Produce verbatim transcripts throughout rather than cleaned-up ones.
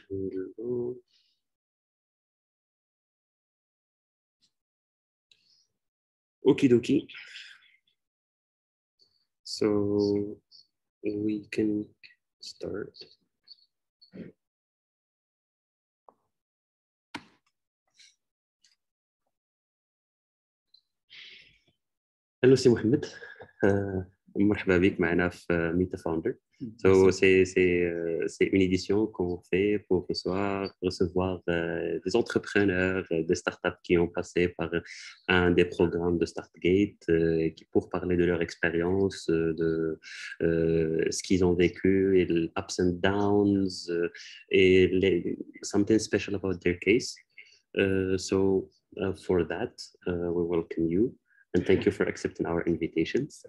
Okidoki. So we can start. Hello, c'est Mohamed. Euh, مرحبا بك معنا في Meet the Founder. So, c'est, c'est, euh, c'est une édition qu'on fait pour recevoir, recevoir euh, des entrepreneurs, euh, des startups qui ont passé par un des programmes de StartGate euh, qui, pour parler de leur expérience, euh, de euh, ce qu'ils ont vécu, et les ups and downs, euh, et les, something special about their case. Uh, so, uh, for that, uh, we welcome you and thank you for accepting our invitations.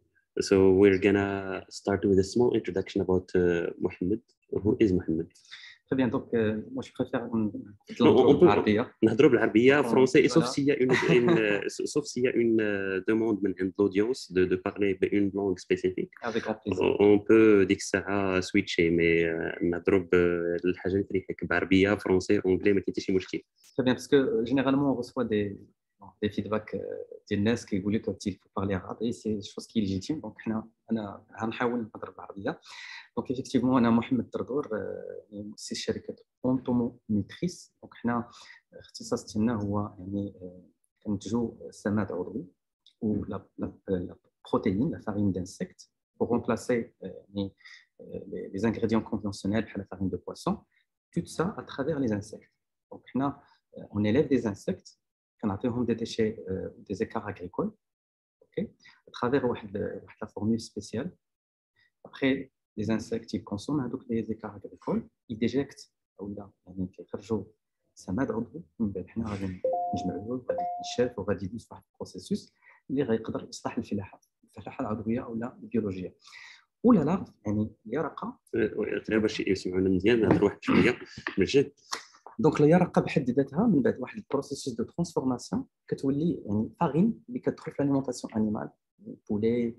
So we're gonna start with a small introduction about uh, Mohamed. Who is Mohamed? Très bien, donc euh, moi je préfère نهضروا بالعربية. نهضروا بالعربية français, sauf s'il y a une, une sauf s'il y a une demande من عند l'audience de de parler une langue spécifique. Avec grand plaisir. On peut ديك الساعة switcher, mais نهضروا بالحاجة اللي تريحك بعربية français anglais ما كاين حتى شي مشكل. Très bien, parce que généralement on reçoit des des feedbacks ديال الناس كيقولوا لك qu'il faut parler arabe et c'est une chose qui est légitime. Donc حنا انا غنحاول نهضر بالعربية. Donc effectivement انا محمد دردور مؤسس شركة Entomonutris. Donc حنا اختصاص ديالنا هو يعني كننتجوا سماد عضوي ou la, la, la protéine, la farine d'insectes, pour remplacer euh, les, les, les ingrédients conventionnels, la farine de poisson, tout ça à travers les insectes. Donc, on, a, on élève des insectes, on a des déchets, euh, des écarts agricoles, okay, à travers la formule spéciale. Après, les insectes, ils consomment donc les écarts agricoles, ils déjectent, ou là, ils يخرجوا سماد عضوي من بعد حنا غادي نجمعوه وغادي يتشاف وغادي يدوز في واحد البروسيسوس اللي غيقدر يصلح الفلاحه الفلاحه العضويه او لا البيولوجيه ولا لا يعني اليرقه غير باش يسمعونا مزيان نهضر واحد شويه من الجد. دونك اليرقه بحد ذاتها من بعد واحد البروسيسوس دو ترانسفورماسيون كتولي يعني فارين اللي كتدخل في الاليمونطاسيون انيمال بولي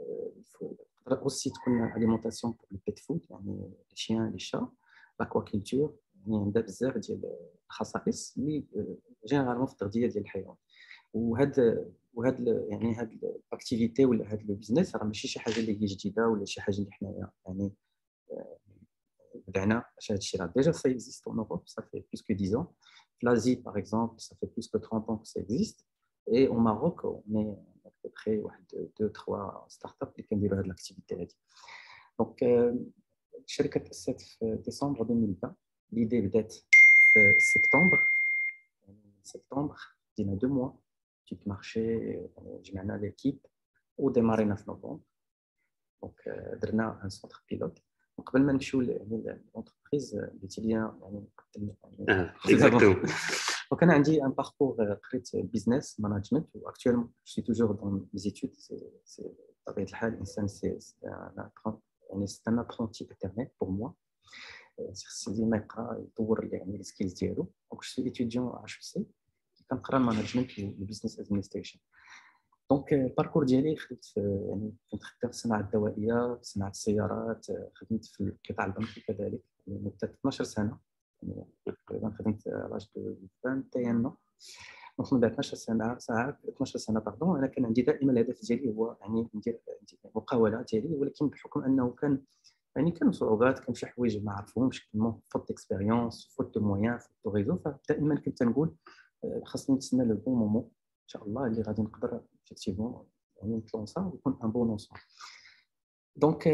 تقدر اوسي تكون اليمونطاسيون بور البيت فود يعني لي شيان لي شا l'aquaculture يعني عندها بزاف ديال الخصائص اللي جينيرالمون في التغذيه ديال الحيوان وهذا وهذا يعني هذا الاكتيفيتي ولا هذا البيزنس راه ماشي شي حاجه اللي هي جديده ولا شي حاجه اللي حنايا يعني بدعنا باش هذا الشيء راه ديجا سا اكزيست اون اوروب سا في بلوس كو دix ans في لازي باغ اكزومبل سا في بلوس كو trente ans que ça existe et au Maroc on est à peu près واحد deux trois ستارت اب اللي كنديروا هذه الاكتيفيتي هذه دونك الشركه تاسست في ديسمبر deux mille vingt. L'idée بدات في سبتمبر يعني سبتمبر دينا deux mois petit marché جمعنا ليكيب وديمارينا في نوفمبر دونك درنا ان سونتر بيلوت قبل ما نمشيو لونتربريز قلت لي يعني اه اكزاكتومون دونك انا عندي ان باركور قريت بيزنس مانجمنت واكطوالمون جو سي توجور دون لي زيتود سي بطبيعه الحال الانسان سي يعني سي ان ابرونتي ايترنيل بور موا خصو ديما يقرا يطور يعني لي سكيلز ديالو دونك جو سي ايتيديون اش سي كنقرا مانجمنت والبيزنس ادمنستريشن دونك الباركور ديالي خدمت يعني كنت خدام في الصناعه الدوائيه في صناعه السيارات خدمت في القطاع البنكي كذلك لمده اثناش سنه يعني تقريبا خدمت لاج دو واحد وعشرين دونك من بعد اثناش سنه ساعه اثناش سنه باردون انا كان عندي دائما الهدف ديالي هو يعني ندير المقاوله ديالي ولكن بحكم انه كان يعني كانوا صعوبات كان شي حوايج ما عرفوهمش كنت فوت اكسبيريونس فوت دو مويان فوت دو ريزو فدائما كنت نقول خاصني نتسنى لو بون مومون ان شاء الله اللي غادي نقدر effectivement يعني نتلونسا ويكون ان بون لونسون دونك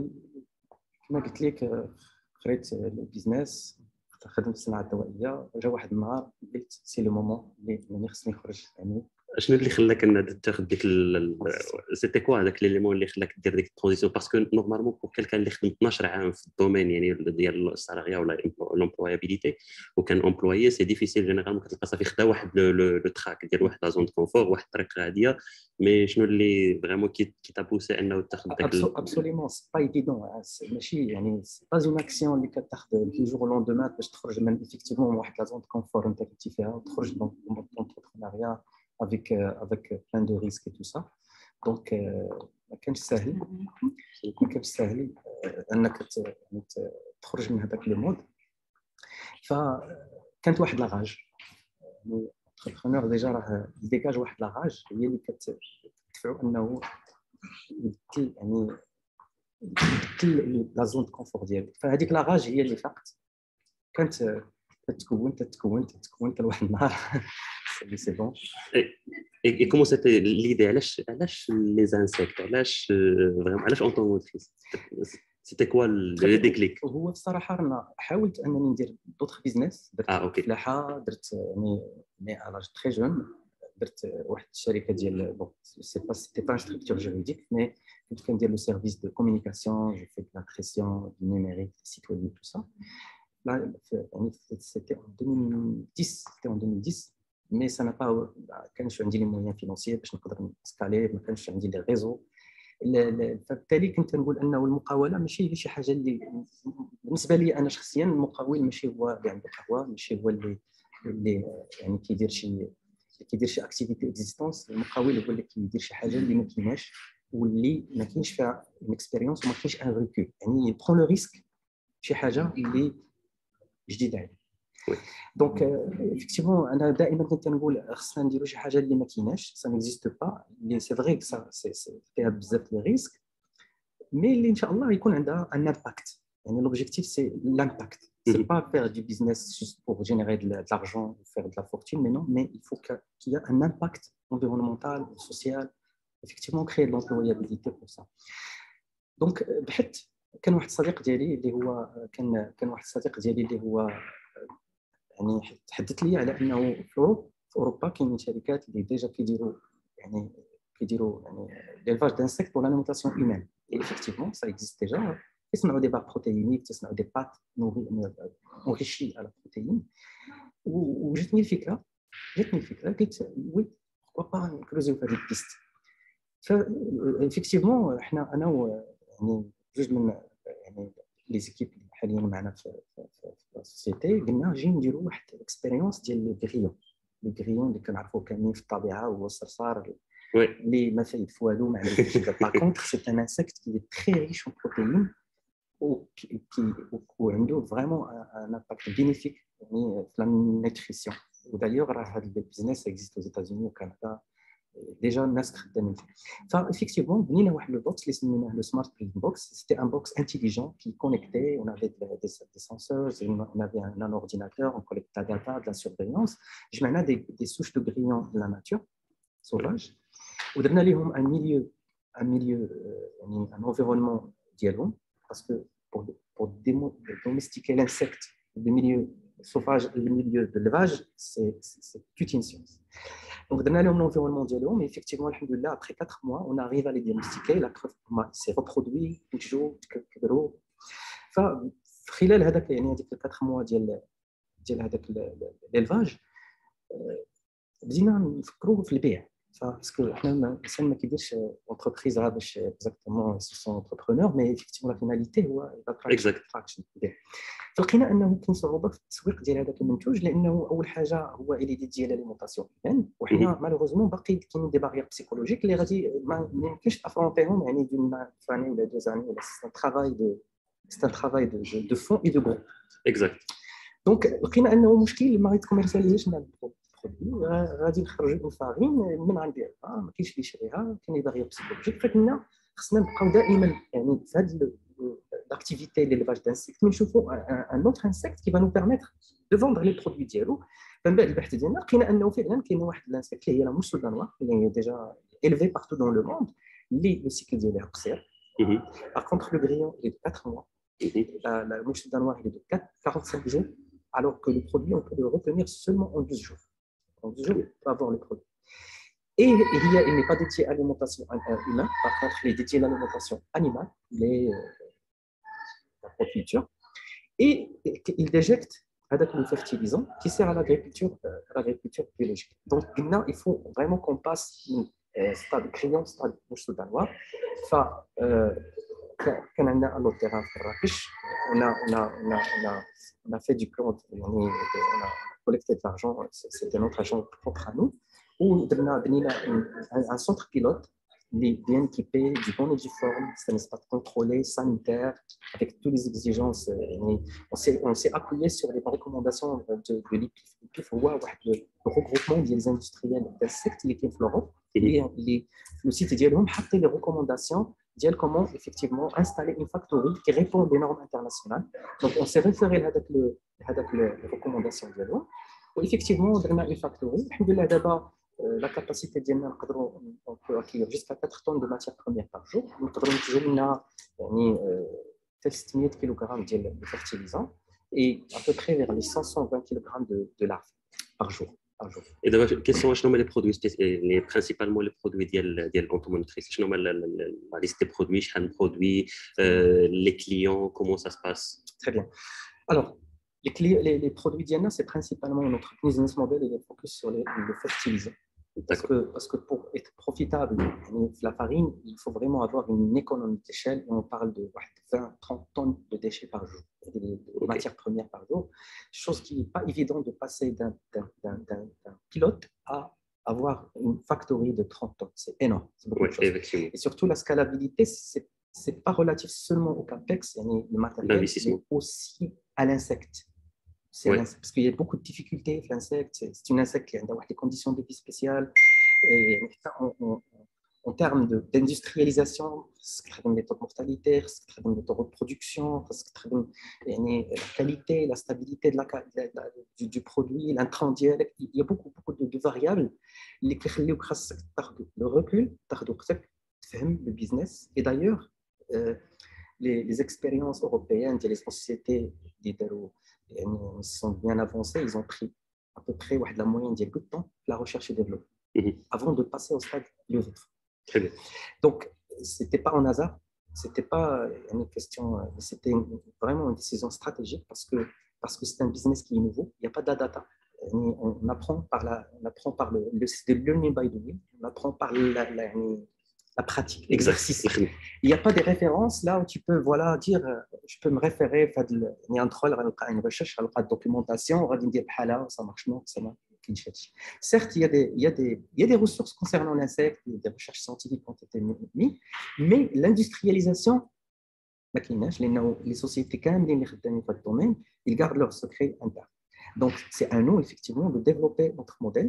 كما قلت لك قريت البيزنس خدمت الصناعه الدوائيه جا واحد النهار قلت سي لو مومون اللي يعني خصني نخرج يعني شنو اللي خلاك ان تاخذ ديك سيتي كوا هذاك ليليمون اللي خلاك دير ديك الترانزيسيون باسكو نورمالمون بور كيلكان اللي خدم اثناش عام في الدومين يعني ديال السالاريا ولا لومبلويابيليتي وكان امبلويي سي ديفيسيل جينيرالمون كتلقى صافي خدا واحد لو تراك ديال واحد لا زون دو كونفور واحد الطريق عاديه مي شنو اللي فريمون كي تابوسي انه تاخذ داك ابسوليمون سي با ايفيدون ماشي يعني سي با اون اكسيون اللي كتاخذ كي جور لوندومان باش تخرج من افيكتيفمون واحد لا زون دو كونفور انت كنتي فيها وتخرج دون لونتربرونيا avec euh, avec plein de risques et tout ça donc ما كانش سهل ما كانش سهل انك تخرج من هذاك لو مود فكانت واحد لاغاج الانتربرونور ديجا راه ديكاج واحد لاغاج هي اللي كتدفعو انه يبدل يعني يبدل لا زون دو كونفور ديالو. فهذيك لاغاج هي اللي فاقت كانت تتكون تتكون تتكون حتى لواحد النهار سي سي بون. اي كومون سيتي ليدي علاش علاش لي زانسيكت علاش فريمون علاش انتوموتريس سيتي كوا لو ديكليك؟ هو بصراحه انا حاولت انني ندير دوطخ بيزنس درت اه اوكي فلاحه درت يعني مي على تري جون درت واحد الشركه ديال بون سي با سيتي با ستركتور جوريديك مي كنت كندير لو سيرفيس دو كومونيكاسيون جو في لا كريسيون دو نيميريك سيت ويب تو سا يعني سيتي ان deux mille dix سيتي ان deux mille dix مي سا نا با كانش عندي لي مويان فينانسيير باش نقدر نسكالي ما كانش عندي لي ريزو. فبالتالي كنت نقول انه المقاوله ماشي هي شي حاجه اللي بالنسبه لي انا شخصيا المقاول ماشي هو اللي عنده قهوه ماشي هو اللي اللي يعني كيدير شي كيدير شي اكتيفيتي اكزيستونس. المقاول هو اللي كيدير شي حاجه اللي ما كايناش واللي ما كاينش فيها اكسبيريونس وما كاينش ان ريكول يعني يبرون لو ريسك شي حاجه اللي جديده عليه. دونك افيكتيفون انا دائما كنت نقول خصنا نديروا شي حاجه اللي ما كايناش سا نيكزيست با اللي سي فري سا سي فيها بزاف لي ريسك مي اللي ان شاء الله يكون عندها ان امباكت. يعني لوبجيكتيف سي لامباكت سي با فير دو بيزنس جوست بور جينيري دو لارجون فير دو لا فورتون مي نو مي il faut qu'il y ait un impact environnemental social effectivement créer de l'employabilité pour ça. دونك بحثت كان واحد الصديق ديالي اللي هو كان كان واحد الصديق ديالي اللي هو يعني تحدث لي على انه في اوروبا كاينين شركات اللي ديجا كيديروا يعني كيديروا يعني ليلفاج دانسيكت بور لاليمونطاسيون هيومان اي افيكتيفمون سا اكزيست ديجا تسمعوا دي بار بروتيينيك تسمعوا دي بات انريشي على بروتيين. وجاتني الفكره جاتني الفكره قلت وي بوركوا با نكروزيو في هذه البيست. ف افيكتيفمون حنا انا يعني جوج من يعني لي زيكيب اللي حاليا معنا في في السوسيتي قلنا نجي نديروا واحد الاكسبيريونس ديال لو غريون لو غريون اللي كنعرفوا كاملين في الطبيعه هو الصرصار اللي ما فايد في والو ما عنده حتى شي. با كونتر سي ان انسيكت كي تري ريش اون بروتيين وكي وعنده فريمون ان امباكت بينيفيك يعني في لا نيتريسيون. ودايوغ راه هذا البيزنس اكزيست aux États-Unis وكندا ديجا الناس خدامين فيه. فافيكتيفمون بنينا واحد لو بوكس اللي سميناه لو سمارت برين بوكس. سيتي ان بوكس انتيليجون كي كونيكتي اون افي دي سenseurs اون افي ان اورديناتور اون كوليكت لا داتا دو لا سورفيلونس. جمعنا دي دي سوش دو غريون دو لا ناتور سوفاج ودرنا ليهم ان ميليو ان ميليو يعني ان انفيرونمون ديالهم باسكو pour pour domestiquer l'insecte le milieu sauvage et le milieu de l'élevage c'est c'est toute une science. Donc dans l'environnement ديالهم mais effectivement alhamdoulilah après quatre mois on arrive à les diagnostiquer la preuve s'est reproduit toujours كبروا. فخلال هذاك يعني هذيك quatre mois ديال ديال هذاك l'élevage بدينا نفكروا في البيع. فاسكو حنا الانسان ما كيديرش اونتربريز غير باش اكزاكتومون سون انتربرونور مي ايفيكتيفمون لا فيناليتي هو اكزاكتراكشن. فلقينا انه كاين صعوبه في التسويق ديال هذاك المنتوج لانه اول حاجه هو اليدي ديال لاليمونطاسيون هيومان وحنا مالوغوزمون باقي كاينين دي باريير بسيكولوجيك اللي غادي ما يمكنش افرونتيهم يعني دون فاني ولا دو زاني ولا سي ان ترافاي دو سي ان ترافاي دو دو فون اي دو غروب اكزاكت. دونك لقينا انه مشكل ما غيتكوميرسياليزيش مع غادي نخرجوا اون فارين من غنديرها ما كاينش اللي يشريها كاين باغي بسيكولوجيك. فكنا خصنا نبقاو دائما يعني في هذه لاكتيفيتي اللي ليفاج دانسيكت نشوفوا ان اوتر انسيكت كي فا نو بيرميتر دو فوندر لي برودوي ديالو. من بعد البحث ديالنا لقينا انه فعلا كاين واحد الانسيكت اللي هي لا موسو دانوا اللي هي ديجا élevée partout dans le monde اللي لو سيكل ديالها قصير. par contre le grillon il est de quatre mois la la mouche danoise il est de quarante-cinq jours alors que le produit on peut le retenir seulement en douze jours. En douze jours pour avoir le produit. Et il y a il n'est pas dédié à l'alimentation humaine, par contre il est dédié à l'alimentation animale, les la aquaculture et il déjecte avec le fertilisant qui sert à l'agriculture à l'agriculture biologique. Donc maintenant il faut vraiment qu'on passe stade grillon stade mouche danois. ف كان عندنا un autre terrain في Marrakech. On a on a on a on a on a fait du plan يعني on a collecté de l'argent, c'était notre argent propre à nous. On a un centre pilote les bien équipés, du bon uniforme, c'est un espace contrôlé, sanitaire, avec toutes les exigences. On s'est, on s'est appuyé sur les recommandations de, de l'I P I F. L'I P I F هو واحد le regroupement des industriels d'insectes اللي كاين في l'Europe. اللي le site ديالهم حاطين les recommandations ديال comment effectivement installer une factory qui répond aux normes internationales. Donc on s'est référé لهذاك le هذاك les recommandations ديالهم. وeffectivement درنا une factory. الحمد لله دابا la capacité ديالنا نقدروا on peut accueillir jusqu'à quatre tonnes de matières premières par jour. نقدروا ننتجوا لنا يعني ستمية كيلوغرام ديال fertilisants et à peu près vers les cent à cent vingt kilogrammes de, de larves par jour. Par jour. Et d'abord, quels sont les produits, les, principalement les produits de l'Entomonutris? Quelle est la liste des produits, les produits, euh, les clients, comment ça se passe? Très bien. Alors, les, clients, les, les produits Diana, c'est principalement notre business model et le focus sur les, le fertilisant. Parce que, parce que pour être profitable, la farine, il faut vraiment avoir une économie d'échelle et on parle de vingt à trente tonnes de déchets par jour, de, de okay. matières premières par jour, chose qui n'est pas évident de passer d'un, d'un, d'un, d'un, d'un pilote à avoir une factory de trente tonnes. C'est énorme. C'est beaucoup ouais, de choses. Et surtout, la scalabilité, ce n'est pas relatif seulement au capex, le matériel, mais aussi à l'insecte. Ouais. Parce qu'il y a beaucoup de difficultés. L'insecte, c'est une insecte qui a des conditions de vie spéciales. Et en, en, en termes de, d'industrialisation, c'est une méthode mortalitaire, c'est une méthode de reproduction, c'est la qualité, la stabilité de la, de la, du, du produit, l'intrant dial. Il y a beaucoup, beaucoup de, de variables qui font le recul, le business. Et d'ailleurs, euh, les, les expériences européennes, les sociétés qui sont bien avancées, ils ont pris à peu près la moyenne de temps la recherche et développement mmh. avant de passer au stade levée de fonds. Donc, ce n'était pas un hasard, ce n'était pas une question, c'était vraiment une décision stratégique parce que, parce que c'est un business qui est nouveau, il n'y a pas de data. On apprend par, la, on apprend par le, le, le learning by doing, on apprend par la, la, la pratique, l'exercice. Il n'y a pas de références là où tu peux voilà, dire je peux me référer à une recherche, à une documentation, on va dire ça marche non, ça marche. Certes, il y, a des, il, y a des, il y a des ressources concernant l'insecte, des recherches scientifiques ont été mises, mais l'industrialisation, les sociétés qui dans le domaine, ils gardent leur secret interne. Donc, c'est à nous, effectivement, de développer notre modèle,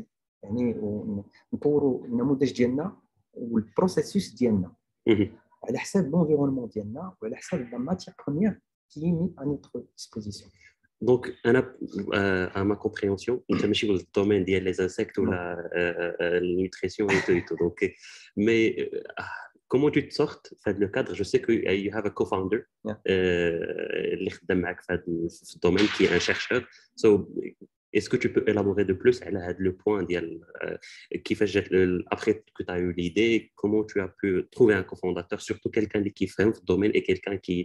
pour le processus ديالنا على حساب l'environnement ديالنا وعلى حساب la matière première qui est mise à notre disposition. Donc, à ma compréhension, je ne suis pas dans le domaine des insectes ou la nutrition et tout, et tout. Donc, mais comment tu te sortes dans le cadre? Je sais que you have a co-founder اللي خدام معك في هذا الدومين qui est un chercheur. So, est-ce que tu peux élaborer de plus على هذا le point ديال كيفاش جات après que tu as eu l'idée, comment tu as pu trouver un cofondateur, surtout quelqu'un qui fait un domaine et quelqu'un qui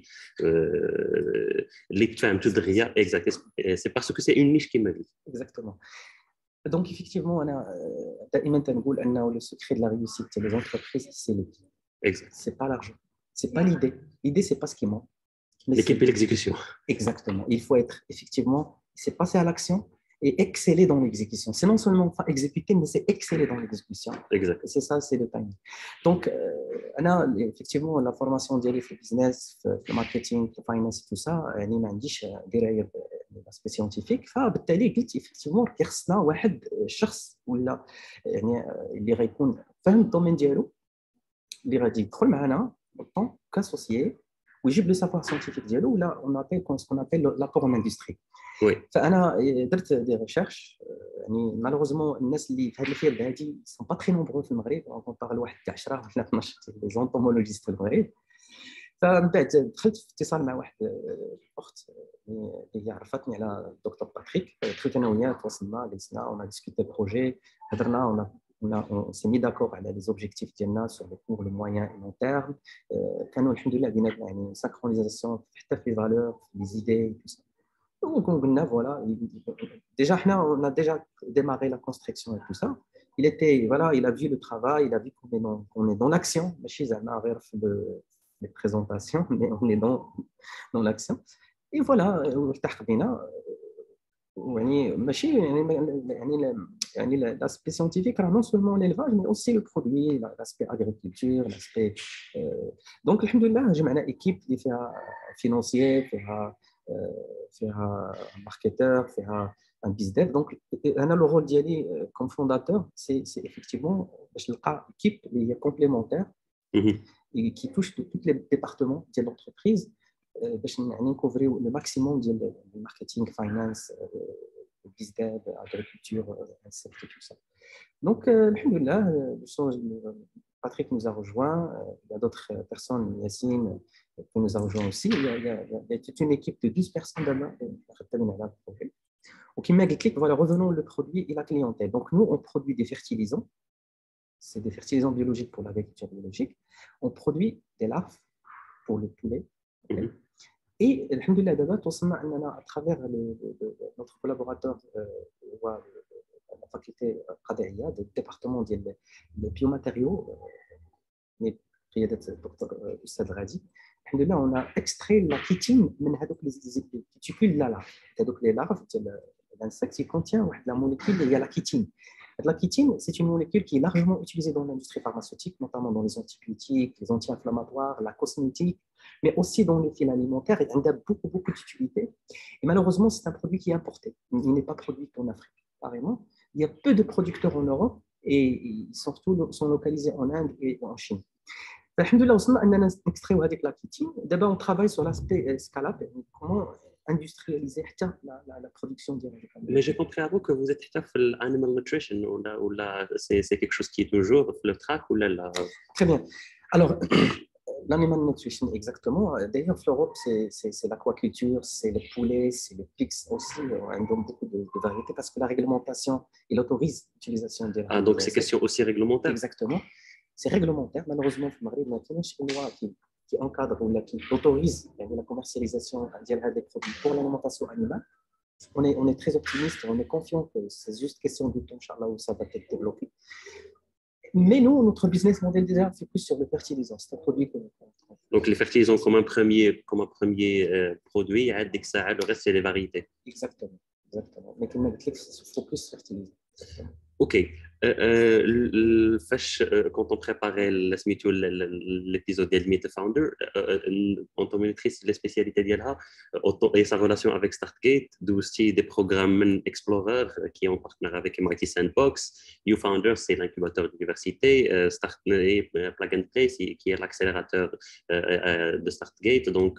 اللي تفهم tout derrière. Exact. C'est parce que c'est une niche qui me dit. Exactement. Donc effectivement, أنا دائما تنقول أنه le secret de la réussite des entreprises, c'est l'équipe. Exact. C'est pas l'argent. C'est pas l'idée. L'idée, c'est pas ce qui manque. L'équipe et l'exécution. Exactement. Il faut être effectivement, c'est passer à l'action et exceller dans l'exécution. C'est non seulement pas exécuter, mais c'est exceller dans l'exécution. Exact. Et c'est ça, c'est le timing. Donc, euh, أنا, effectivement, la formation ديالي في business, في marketing, في finance, tout ça, يعني ما عنديش دراية l'aspect scientifique. فبالتالي قلت effectivement خصنا واحد الشخص ولا يعني اللي غيكون فاهم الدومين ديالو اللي غادي يدخل معنا autant qu'associé ويجيب لو سافوار سيانتيفيك ديالو ولا on appelle ce qu'on appelle l'apport en industrie. Oui. فانا درت دي ريشيرش يعني مالوغوزمون الناس اللي في هذا الفيلد هذه سون با تري نومبرو في المغرب اون بارل واحد عشرة ولا اثناش لي زونتومولوجيست في المغرب. فمن بعد دخلت في اتصال مع واحد الاخت اللي عرفتني على الدكتور باتريك. دخلت انا وياه تواصلنا جلسنا اون ديسكوتي بروجي هضرنا on, a, on s'est mis d'accord على les objectifs ديالنا sur le court, le moyen et long terme. كانوا الحمد لله بيناتنا يعني synchronisation حتى في les valeurs, les idées et tout ça. Donc on قلنا voilà, déjà احنا on a déjà démarré la construction et tout ça. Il était voilà, il a vu le travail, il a vu qu'on est dans qu'on est dans l'action, ماشي زعما غير في les présentations, mais on est dans dans l'action. Et voilà, ارتاح بينا. يعني ماشي يعني يعني يعني l'aspect scientifique non seulement l'élevage mais aussi le produit l'aspect agriculture l'aspect donc alhamdoulilah جمعنا équipe اللي فيها financier فيها فيها marketeur فيها un business donc انا le rôle ديالي comme fondateur c'est c'est effectivement باش نلقى équipe اللي هي complémentaire et qui touche tous les départements de l'entreprise باش يعني نكوفريو le maximum ديال الماركتينغ فاينانس business agriculture insectes et tout ça donc alhamdoulilah Patrick nous a rejoint il y a d'autres personnes Yassine qui nous a rejoint aussi il y a, il y a, il y a toute une équipe de douze personnes d'abord qui m'a dit voilà revenons le produit et la clientèle donc nous on produit des fertilisants c'est des fertilisants biologiques pour l'agriculture biologique on produit des larves pour le poulet okay. mm-hmm. Et alhamdoulilah d'abord on a à travers le, le, le, notre collaborateur euh, la faculté قضائية du département des biomatériaux mais قيادة الدكتور أستاذ غادي alhamdoulilah on a extrait la chitine من هذوك les cuticules là là هذوك les larves l'insecte contient la molécule il y a la chitine. La chitine, c'est une molécule qui est largement utilisée dans l'industrie pharmaceutique, notamment dans les antibiotiques, les anti-inflammatoires, la cosmétique, mais aussi dans les fils alimentaires. Et elle a beaucoup, beaucoup d'utilité. Et malheureusement, c'est un produit qui est importé. Il n'est pas produit en Afrique, carrément. Il y a peu de producteurs en Europe et ils sont, surtout, sont localisés en Inde et en Chine. Alhamdoulilah, on a extrait avec la chitine. D'abord, on travaille sur l'aspect scalable. Comment industrialiser la, la, la production directe. Mais j'ai compris avant que vous êtes dans l'animal nutrition ou là, ou là c'est, c'est quelque chose qui est toujours le track ou là, là... Très bien. Alors, l'animal nutrition, exactement. D'ailleurs, en Europe, c'est, c'est, c'est l'aquaculture, c'est le poulet, c'est le pigs aussi. On donne beaucoup de, de variétés parce que la réglementation, il autorise l'utilisation des... Ah, donc c'est question aussi réglementaire. Exactement. C'est réglementaire. Malheureusement, il y a une loi qui qui encadre ou qui autorise la commercialisation des produits pour l'alimentation animale. On est, on est très optimiste, on est confiant que c'est juste question de temps, Inch'Allah, où ça va être développé. Mais nous, notre business model déjà, c'est plus sur le fertilisant. C'est un produit que nous faisons. Donc les fertilisants comme un premier, comme un premier euh, produit, dès que ça a le reste, c'est les variétés. Exactement. Exactement. Mais comme il faut plus fertiliser. Exactement. Ok. Euh, euh, quand on préparait l'épisode de Meet the Founder, Entomonutris, la spécialité d'Yalha et sa relation avec StartGate, aussi des programmes Explorer qui est en partenariat avec M I T Sandbox, YouFounder, c'est l'incubateur d'université, Start Plug and Play, qui est l'accélérateur de StartGate. Donc,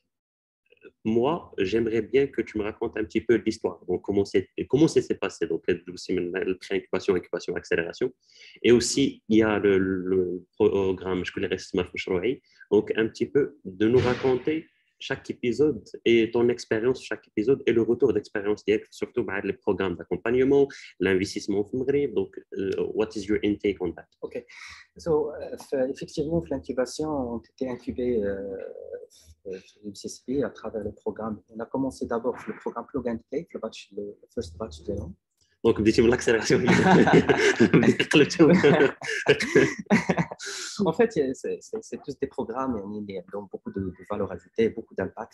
moi, j'aimerais bien que tu me racontes un petit peu l'histoire. Donc, comment, c'est, comment ça s'est passé? Donc, aussi le pré-incubation, incubation, accélération. Et aussi, il y a le, le programme, je connais فمشروعي. Donc, un petit peu de nous raconter chaque épisode et ton expérience chaque épisode et le retour d'expérience, surtout avec les programmes d'accompagnement, l'investissement au Maghreb. Donc, uh, what is your intake on that? OK. So, uh, effectivement, l'incubation a été incubée euh, le C C P à travers le programme. On a commencé d'abord le programme Plug and Play, le, batch, le first batch de l'an. Donc, بديتي من l'accélération. En fait, c'est, c'est, c'est tous des programmes qui ont beaucoup de, de valeur ajoutée, beaucoup d'impact.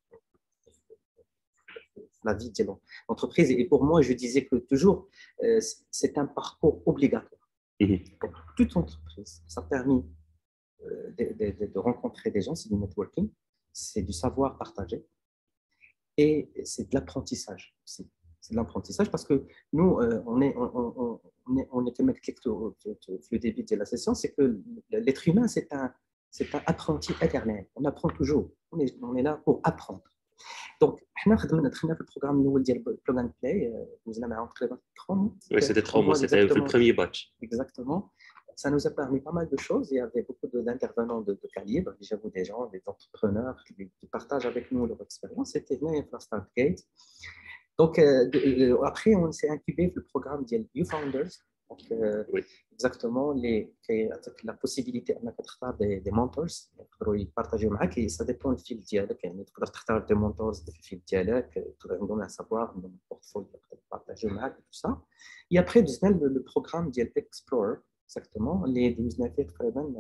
La vie de l'entreprise. Et pour moi, je disais que toujours, euh, c'est un parcours obligatoire. Mm-hmm. Pour toute entreprise, ça a permis euh, de, de, de rencontrer des gens, c'est du networking, c'est du savoir partagé et c'est de l'apprentissage aussi. C'est de l'apprentissage parce que nous, euh, on est, on, on, on est, on est comme le début de la session, c'est que l'être humain, c'est un, c'est un apprenti éternel. On apprend toujours. On est, on est là pour apprendre. Donc, nous avons fait le programme de Plug and Play. Nous avons fait trois mois. Oui, c'était trois mois, c'était le premier batch. Exactement. Ça nous a permis pas mal de choses. Il y avait beaucoup d'intervenants de, de calibre. J'avoue, des gens, des entrepreneurs qui, qui partagent avec nous leur expérience. C'était venu à StartGate. Donc, euh, de, euh, après, on s'est incubé le programme de YouFounders. Donc, euh, oui. Exactement, les, la possibilité de faire des, des mentors, pour partager avec et ça dépend du fil dialogue. Tu peux faire des mentors du fil dialogue, tu peux donner un savoir, un portfolio, partager avec tout ça. Et après, le, le programme de Explorer, exactement, les douze navires,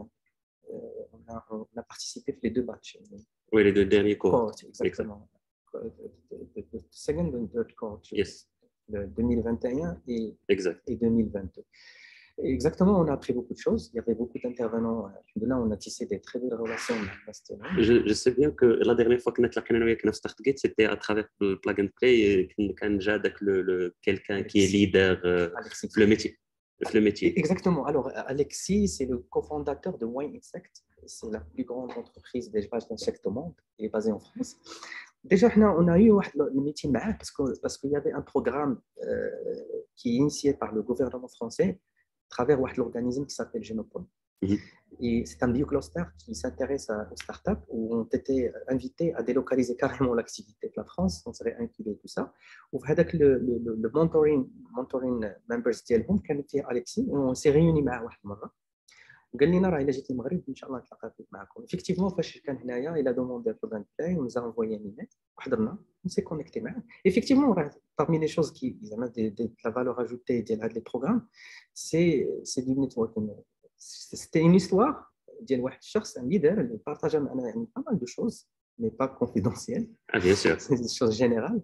on a, on a participé les deux batchs. Oui, les deux derniers cours. Exactement. the second and third quarter Yes. de deux mille vingt et un et, Exact. et deux mille vingt-deux. Exactement, on a appris beaucoup de choses. Il y avait beaucoup d'intervenants. Là, on a tissé des très belles relations. Je, je sais bien que la dernière fois que nous avons avec StartGate, c'était à travers le plug and play, quand j'ai avec le, le, quelqu'un qui est leader euh, le métier. Le métier. Exactement. Alors, Alexis, c'est le cofondateur de Wine Insect. C'est la plus grande entreprise d'élevage d'insectes au monde. Il est basé en France. Déjà, on a eu le métier parce que parce qu'il y avait un programme euh, qui est initié par le gouvernement français à travers l'organisme qui s'appelle Génopole. Mm-hmm. Et c'est un biocluster qui s'intéresse aux startups où on était invités à délocaliser carrément l'activité de la France, on serait incubé tout ça. Ou avec le, le, le mentoring, mentoring members ديالهم كان فيه Alexis, on s'est réunis معاه واحد المره. وقال لنا راه الا جيت المغرب ان شاء الله نتلاقى معكم. Effectivement, فاش كان هنايا il a demandé un programme play, on nous a envoyé un email, وحضرنا, on s'est connecté معاه. Effectivement, parmi les choses qui ont de, de, de la valeur ajoutée ديال هاد les programmes, c'est c'est du networking. C'était une histoire ديال واحد الشخص un leader اللي partage معنا يعني pas mal de choses mais pas confidentielles. Ah bien sûr. C'est des choses générales.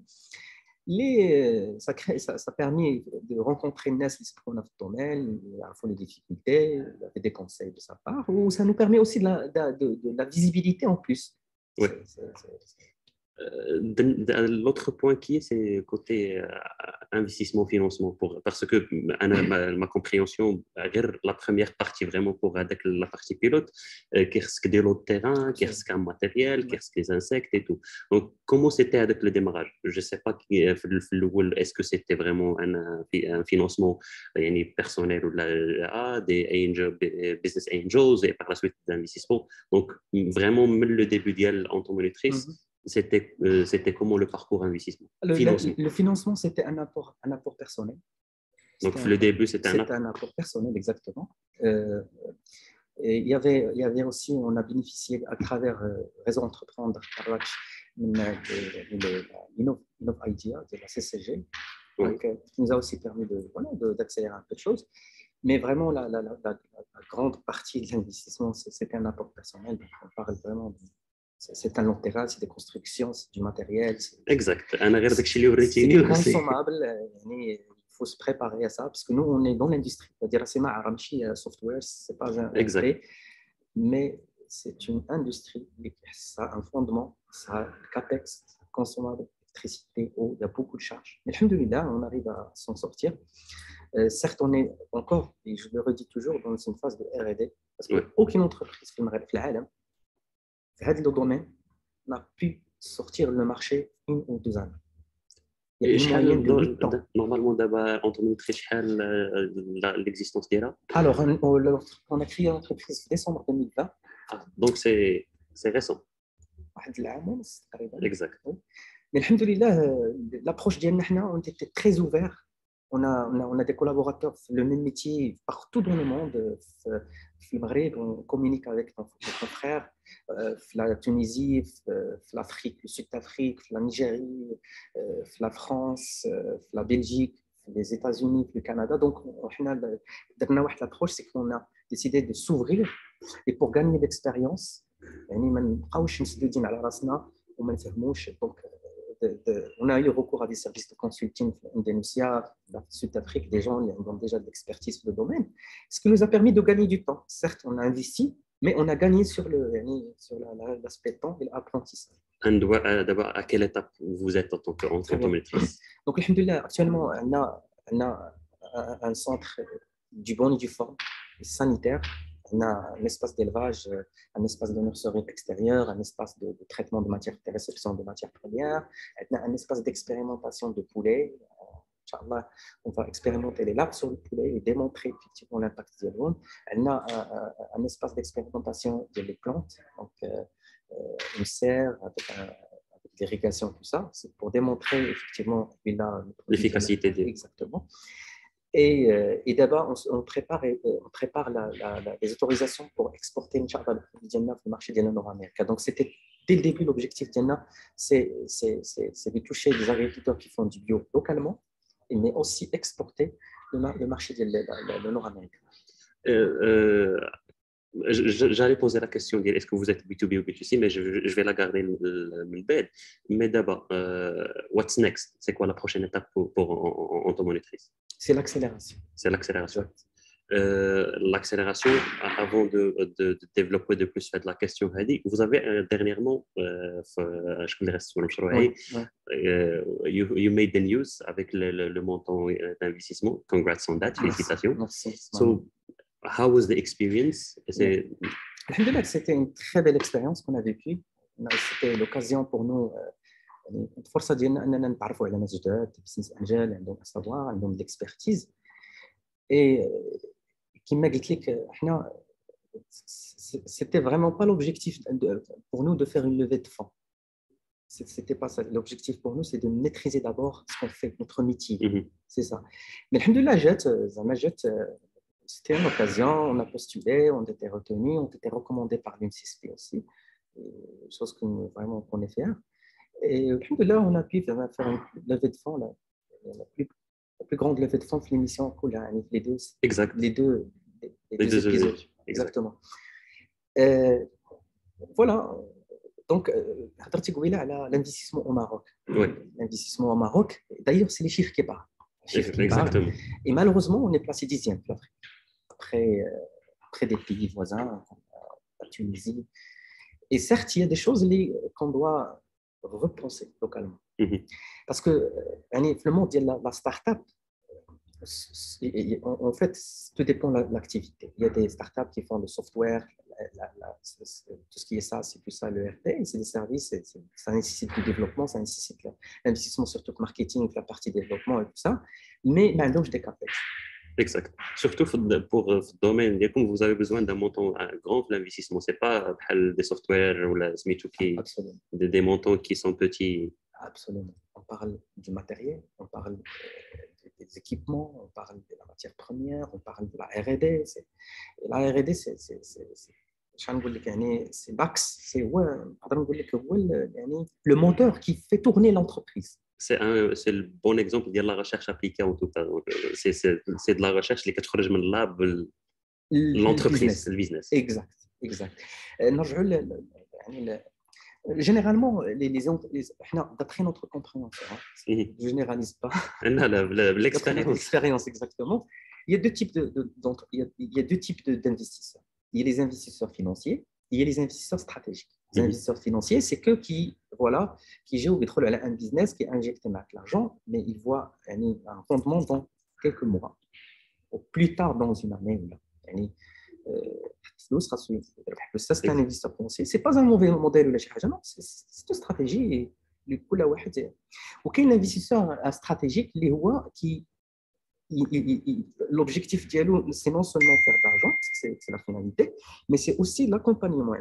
Les, ça, crée, ça, ça a permis de rencontrer Nes qui se prend dans le domaine, il faut les difficultés, il y avait des conseils de sa part, ou ça nous permet aussi de la, de, de, de la visibilité en plus. Oui. C'est, c'est, c'est... Euh, l'autre point qui est, c'est côté euh, investissement, financement, pour, parce que ma, ma compréhension, la première partie vraiment pour avec la partie pilote, euh, qu'est-ce que de l'autre terrain, qu'est-ce qu'un matériel, qu'est-ce que les insectes et tout. Donc, comment c'était avec le démarrage? Je ne sais pas, est-ce que c'était vraiment un, un financement personnel ou là, des angel, business angels et par la suite d'investissement. Donc, vraiment, le début de Entomonutris, mm-hmm. C'était, euh, c'était comment le parcours investissement? Le financement, le, le financement c'était un apport, un apport personnel. Donc, le un, début, c'était, c'était un, un apport personnel, exactement. Euh, et il, y avait, il y avait aussi, on a bénéficié à travers euh, Réseau Entreprendre, l'Innov Idea de la C C G, oui. Donc, euh, qui nous a aussi permis de, voilà, de, d'accélérer un peu de choses. Mais vraiment, la, la, la, la, la grande partie de l'investissement, c'était un apport personnel. Donc, on parle vraiment de. C'est un long terrain, c'est des constructions, c'est du matériel. C'est, exact. C'est consommable. Il faut se préparer à ça parce que nous, on est dans l'industrie. C'est-à-dire, c'est ma Aramchi software, c'est pas un vrai, mais c'est une industrie. Ça a un fondement, ça a capex, consommable, électricité, eau, il y a beaucoup de charges. Mais alhamdoulilah, on arrive à s'en sortir. Euh, certes, on est encore, et je le redis toujours, dans une phase de R et D parce qu'aucune ouais. entreprise qui me rêve là, le domaine n'a pu sortir le marché une ou deux années. Il y a une moyenne de huit ans. Normalement, d'abord, Entomonutris, l'existence d'Era. Alors, on, on a créé l'entreprise en décembre deux mille vingt. Ah, donc, c'est, c'est récent. Exact. Mais alhamdoulilah, l'approche d'Yannahna, on était très ouverts. On a, on, a, on a des collaborateurs, le même métier partout dans le monde. Le Maghreb, on communique avec nos, nos frères, euh, la Tunisie, l'Afrique, le Sud-Afrique, la Nigérie, euh, la France, euh, la Belgique, les États-Unis, le Canada. Donc, on a l'approche, c'est qu'on a décidé de s'ouvrir et pour gagner d'expérience, donc, De, de, on a eu recours à des services de consulting en Indonésie, en Sud-Afrique, des gens qui ont déjà de l'expertise sur le domaine, ce qui nous a permis de gagner du temps. Certes, on a investi, mais on a gagné sur, le, sur la, la, l'aspect temps et l'apprentissage. D'abord, à quelle étape vous êtes en tant qu'entrepreneur? Donc, alhamdoulilah, actuellement, on a, on a un, un centre du bon et du fort sanitaire. On a un espace d'élevage, un espace de nurserie extérieure, un espace de, de traitement de matières, de réception de matières premières, un espace d'expérimentation de poulet. Inch'Allah, on va expérimenter les labs sur le poulet et démontrer effectivement l'impact des drones. On a un, un, un espace d'expérimentation des plantes, donc euh, une serre avec, un, avec l'irrigation, tout ça. C'est pour démontrer effectivement l'efficacité des. Exactement. Et, euh, et d'abord, on, on prépare, on prépare la, la, la, les autorisations pour exporter Inch'Allah le produit Diana sur le marché de Nord-Amérique. Donc, c'était dès le début l'objectif Diana, c'est, c'est, c'est, c'est de toucher des agriculteurs qui font du bio localement, mais aussi exporter le, le marché de, de, de Nord-Amérique. Euh, euh, J'allais poser la question, est-ce que vous êtes B deux B ou B deux C, mais je, je vais la garder le bed. Mais d'abord, euh, what's next? C'est quoi la prochaine étape pour, pour Entomonutris? C'est l'accélération. C'est l'accélération. Euh, l'accélération, avant de, de, de développer de plus de la question, Hadi, vous avez euh, dernièrement, euh, je connais le فمشروعي, you, you made the news avec le, le, le montant d'investissement. Congrats on that, félicitations. Merci. So, how was the experience? Alhamdoulilah, c'était une très belle expérience qu'on a vécue. C'était l'occasion pour nous, الفرصة ديالنا أننا نتعرفوا على ناس جداد بزنس انجل عندهم السافوار عندهم l'expertise. Et كما قلت لك احنا c'était vraiment pas l'objectif pour nous de faire une levée de fonds. C'était pas ça. L'objectif pour nous, c'est de maîtriser d'abord ce qu'on fait, notre métier. Mm-hmm. C'est ça. Mais alhamdoulilah, جات زعما جات c'était une occasion, on a postulé, on était retenu, on était recommandé par l'U N C S P aussi, chose que nous, vraiment qu'on est fiers. Et alhamdoulilah, on a pu faire une levée de fonds, la, la, plus, la plus grande levée de fonds de l'émission, les deux, exact. les deux, les, les les deux, deux épisodes. Exact. Exactement. Euh, voilà. Donc, euh, l'investissement au Maroc. Oui. L'investissement au Maroc, d'ailleurs, c'est les chiffres qui parlent. Les chiffres qui Exactement. Parlent. Et malheureusement, on est placé dixième après, euh, après des pays voisins, comme la Tunisie. Et certes, il y a des choses qu'on doit repenser localement. Mm-hmm. Parce que le monde de la, la start-up, en fait, tout dépend de l'activité. Il y a des startups qui font le software, la, la, tout ce qui est ça, c'est tout ça, le R P, c'est des services, c'est, c'est, ça nécessite du développement, ça nécessite l'investissement surtout le marketing, la partie développement et tout ça, mais maintenant, je décapète. Exact. Surtout pour le domaine, comme vous avez besoin d'un montant grand pour l'investissement, ce n'est pas des softwares ou la Smith-Tuki, des, des montants qui sont petits. Absolument. On parle du matériel, on parle des équipements, on parle de la matière première, on parle de la R et D. C'est, la R et D, c'est, c'est, c'est, c'est, c'est l'axe, c'est ouais, le moteur qui fait tourner l'entreprise. C'est, un, c'est le bon exemple de la recherche appliquée en tout cas. C'est, c'est, c'est de la recherche qui est من là l'entreprise, le business. Exact, exact. Généralement, les, les, les, d'après notre compréhension, hein, je ne généralise pas. L'expérience. L'expérience, exactement. Il y a deux types, de, de, il y a, il y a deux types de, d'investisseurs. Il y a les investisseurs financiers et il y a les investisseurs stratégiques. Les investisseurs financiers, c'est ceux qui, voilà, qui jouent un business qui injecte l'argent, mais ils voient un rendement dans quelques mois, ou plus tard dans une année. Ça, c'est un investisseur financier. Ce n'est pas un mauvais modèle ou la chose, non, c'est, c'est une stratégie. Ou qu'il y a un investisseur stratégique qui, il, il, il, l'objectif dialogue, c'est non seulement faire de l'argent, c'est, c'est la finalité, mais c'est aussi l'accompagnement.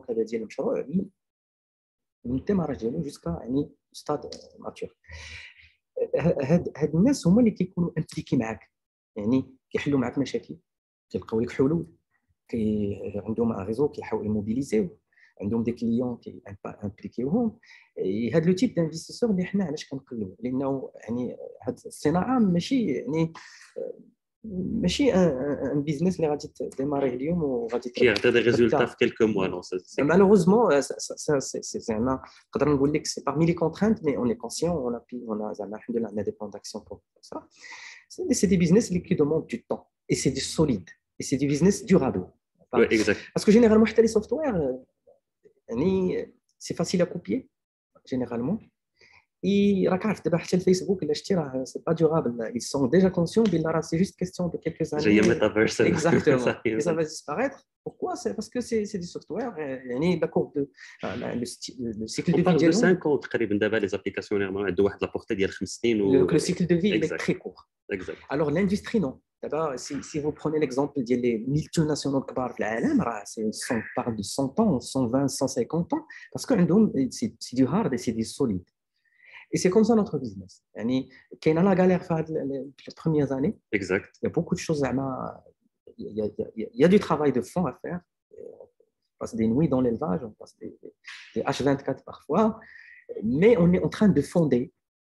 Jusqu'à un stade mature. هاد الناس هما اللي كيكونوا امبليكي معاك، يعني كيحلوا معاك مشاكل، كيلقاو لك حلول، كي عندهم ان ريزو كيحاولوا يموبيليزيو، عندهم دي كليون كي امبليكيوهم. هاد لو تيب دانفستيسور اللي حنا علاش كنقلبوا، لانه يعني هاد الصناعه ماشي يعني ماشي ان بيزنس اللي غادي ديماري اليوم وغادي كيعطي دي ريزولتا في كيلكو موا. نو مالوغوزمون زعما نقدر نقول لك سي parmi les contraintes, mais on est conscient, on a on a زعما الحمد لله عندنا دي بلان d'action pour ça. C'est des business qui demandent du temps et c'est du solide et c'est du business durable. Oui, exact. Parce que généralement حتى les softwares يعني c'est facile à copier généralement. Et راك عارف دابا حتى الفيسبوك الا شتي راه سي با ديورابل. Ils sont déjà conscients بان راه c'est juste question de quelques années. جايه ميتافيرس. Exactement. Et ça va disparaître. Pourquoi? C'est parce que c'est, c'est du software. يعني la courbe de le cycle de vie ديالو cinq ans تقريبا دابا. les applications نورمال عندو واحد لابورتي ديال خمس سنين و le cycle de vie est très court. Exact. Alors l'industrie non. D'abord, si, si vous prenez l'exemple des multinationales كبار في العالم, on parle de cent ans, cent vingt, cent cinquante ans, parce que c'est, c'est du hard et c'est du solide. Et c'est comme ça notre business. يعني كاين la galère في les premières années. Exact. Il y a beaucoup de choses زعما il y a, il y a, il y a du travail de fond à faire. On passe des nuits dans l'élevage, on passe des, des H vingt-quatre parfois, mais on est en train de fonder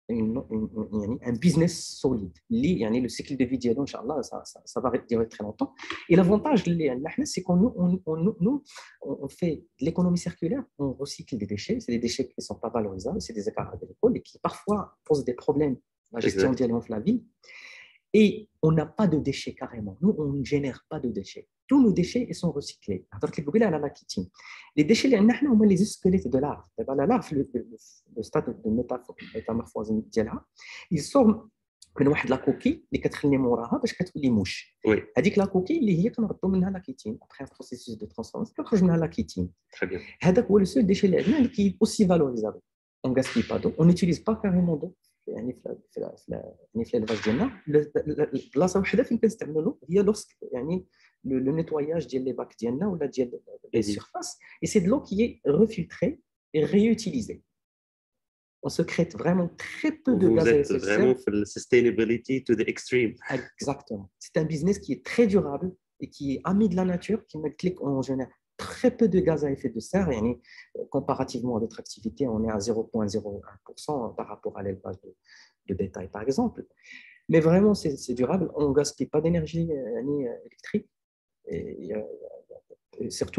une, une, une, un business solide. يعني le cycle de vie ديالو ان شاء الله ça, ça, ça va durer très longtemps. Et l'avantage c'est qu'on on, on, nous on fait de l'économie circulaire, on recycle des déchets, c'est des déchets qui ne sont pas valorisables, c'est des écarts agricoles et qui parfois posent des problèmes la gestion ديالهم في la ville. Et on n'a pas de déchets carrément. Nous, on ne génère pas de déchets. Tous nos déchets ils sont recyclés. Les déchets, les les squelettes de l'arbre. La larve, le, le, le stade de métamorphose, il sort de la coquille, les quatre lignes moraha, parce que les mouches. Oui. Avec la coquille, les hier qu'on retrouve la kétine après un processus de transformation, on retrouve la kétine. Très bien. C'est le seul déchet qui est aussi valorisable. On ne gaspille pas d'eau, on n'utilise pas carrément d'eau. يعني في في يعني في الفاج ديالنا بلاصه وحده فين كنستعملوا هي لوسك يعني لو نيتواياج ديال لي باك ديالنا ولا ديال لي سيرفاس et c'est de l'eau qui est refiltrée et réutilisée. On sécrète vraiment très peu de gaz à effet de serre. Vous êtes vraiment pour la sustainability to the extreme. Exactement. C'est un business qui est très durable et qui est ami de la nature, qui me clique en général très peu de gaz à effet de serre. Yani, comparativement à d'autres activités, on est à zéro virgule zéro un pour cent par rapport à l'élevage de, de bétail, par exemple. Mais vraiment, c'est, c'est durable. On ne gaspille pas d'énergie yani, électrique. Et, et surtout,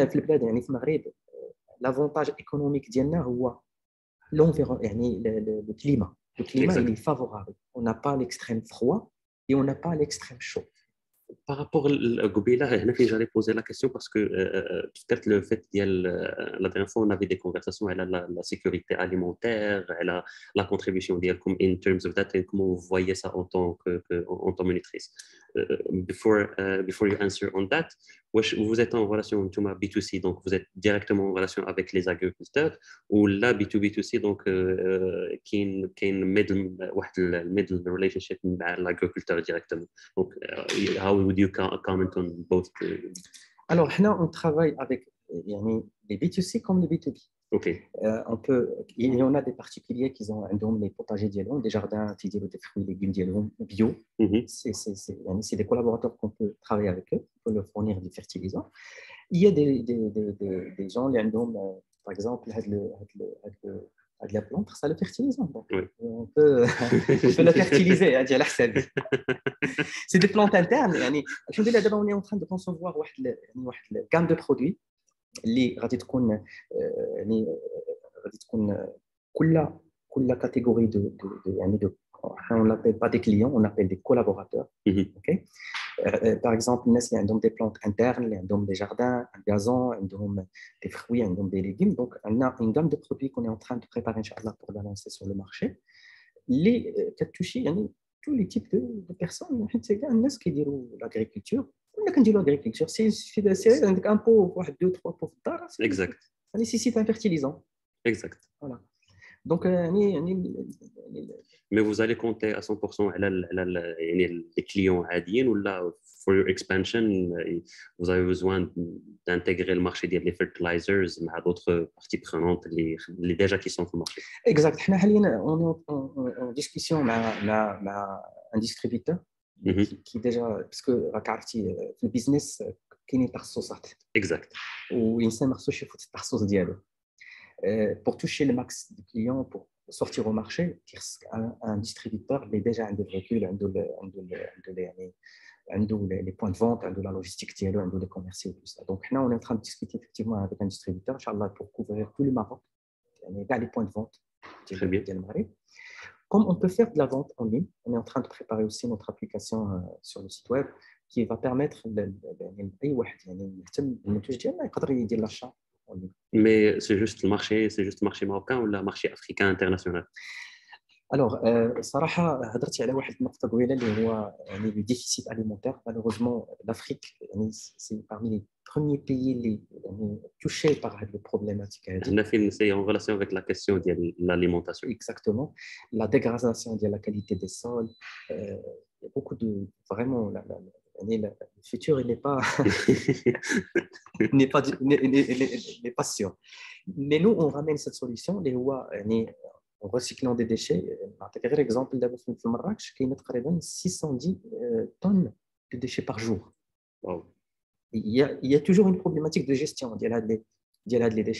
l'avantage économique d'Yanna, c'est l'environnement, yani, le, le, le climat. Le climat il est favorable. On n'a pas l'extrême froid et on n'a pas l'extrême chaud. Par rapport à Gobila, j'allais poser la question parce que peut-être le fait que la dernière fois on avait des conversations à la, la, la sécurité alimentaire, à la, la contribution comme in terms of that, et comment vous voyez ça en tant que, que Entomonutris. Uh, before uh, before you answer on that, vous êtes en relation B two C, donc vous êtes directement en relation avec les agriculteurs, ou là B two B two C, donc qui est une middle middle relationship avec l'agriculteur directement. Donc, uh, how would you comment on both? Alors, là, on travaille avec les B two C comme les B two B. Okay. Euh, on peut, il y en a des particuliers qui ont des potagers dialogues, des jardins, des fruits et légumes dialogues bio. Mm-hmm. c'est, c'est, c'est, c'est des collaborateurs qu'on peut travailler avec eux, on peut leur fournir des fertilisants. Il y a des, des, des, des, des gens, les endômes, par exemple, le, le, le, de la plante, ça le fertilisant. Donc, oui. on, peut, on peut le fertiliser. C'est des plantes internes. On est en train de concevoir une gamme de produits. اللي غادي تكون يعني غادي تكون كل كل كاتيجوري دو يعني دو on l'appelle pas des clients, on appelle des collaborateurs. Mm-hmm. Okay? Euh, par exemple, الناس اللي عندهم des plantes internes, اللي عندهم des jardins, un gazon, عندهم des fruits, عندهم des légumes. Donc, on a une gamme de produits qu'on est en train de préparer, Inch'Allah, pour la lancer sur le marché. Les toucher يعني tous les types de, de personnes. C'est الناس كيديروا l'agriculture. On a dit l'agriculture, c'est c'est un pot, deux, trois pots de terre. Exact. Ça nécessite un fertilisant. Exact. Voilà. Donc, euh, mais vous allez compter à cent pour cent les clients adiens ou là, for your expansion, vous avez besoin d'intégrer le marché des fertilizers avec d'autres parties prenantes les, les déjà qui sont sur le marché. Exact. On est en, en, en discussion avec un distributeur. Mm-hmm. qui, qui déjà parce que le business كاين تخصصات exact والانسان ما خصوش يفوت التخصص ديالو pour toucher le max de clients pour sortir au marché un, un distributeur اللي déjà عنده الفيكول عنده عنده عنده يعني عنده les points de vente عنده la logistique ديالو عنده les commerciaux tout ça donc là on est en train de discuter effectivement avec un distributeur inchallah pour couvrir tout le Maroc يعني كاع les points de vente ديال المغرب. Comme on peut faire de la vente en ligne, on est en train de préparer aussi notre application euh, sur le site web qui va permettre أي واحد يعني يهتم بالمنتوج ديالنا يقدر يدير l'achat en ligne. Mais c'est juste le marché, c'est juste le marché marocain ou le marché africain international? Alors, euh, صراحة هضرتي على واحد النقطة قويلة اللي هو يعني le déficit alimentaire. Malheureusement, l'Afrique يعني c'est parmi les premiers pays les يعني touchés par les problématiques. C'est en relation avec la question de l'alimentation. Exactement. La dégradation de la qualité des sols. Euh, il y a beaucoup de vraiment la, la, la, la, le futur il n'est pas n'est pas n'est, n'est, n'est pas sûr. Mais nous on ramène cette solution les هو يعني en recyclant des déchets. نعطيك غير exemple دابا في مراكش كاين تقريبا six cent dix tonnes de déchets par jour. Wow. Il y a il y a toujours une problématique de gestion ديال هاد les ديال هاد les déchets.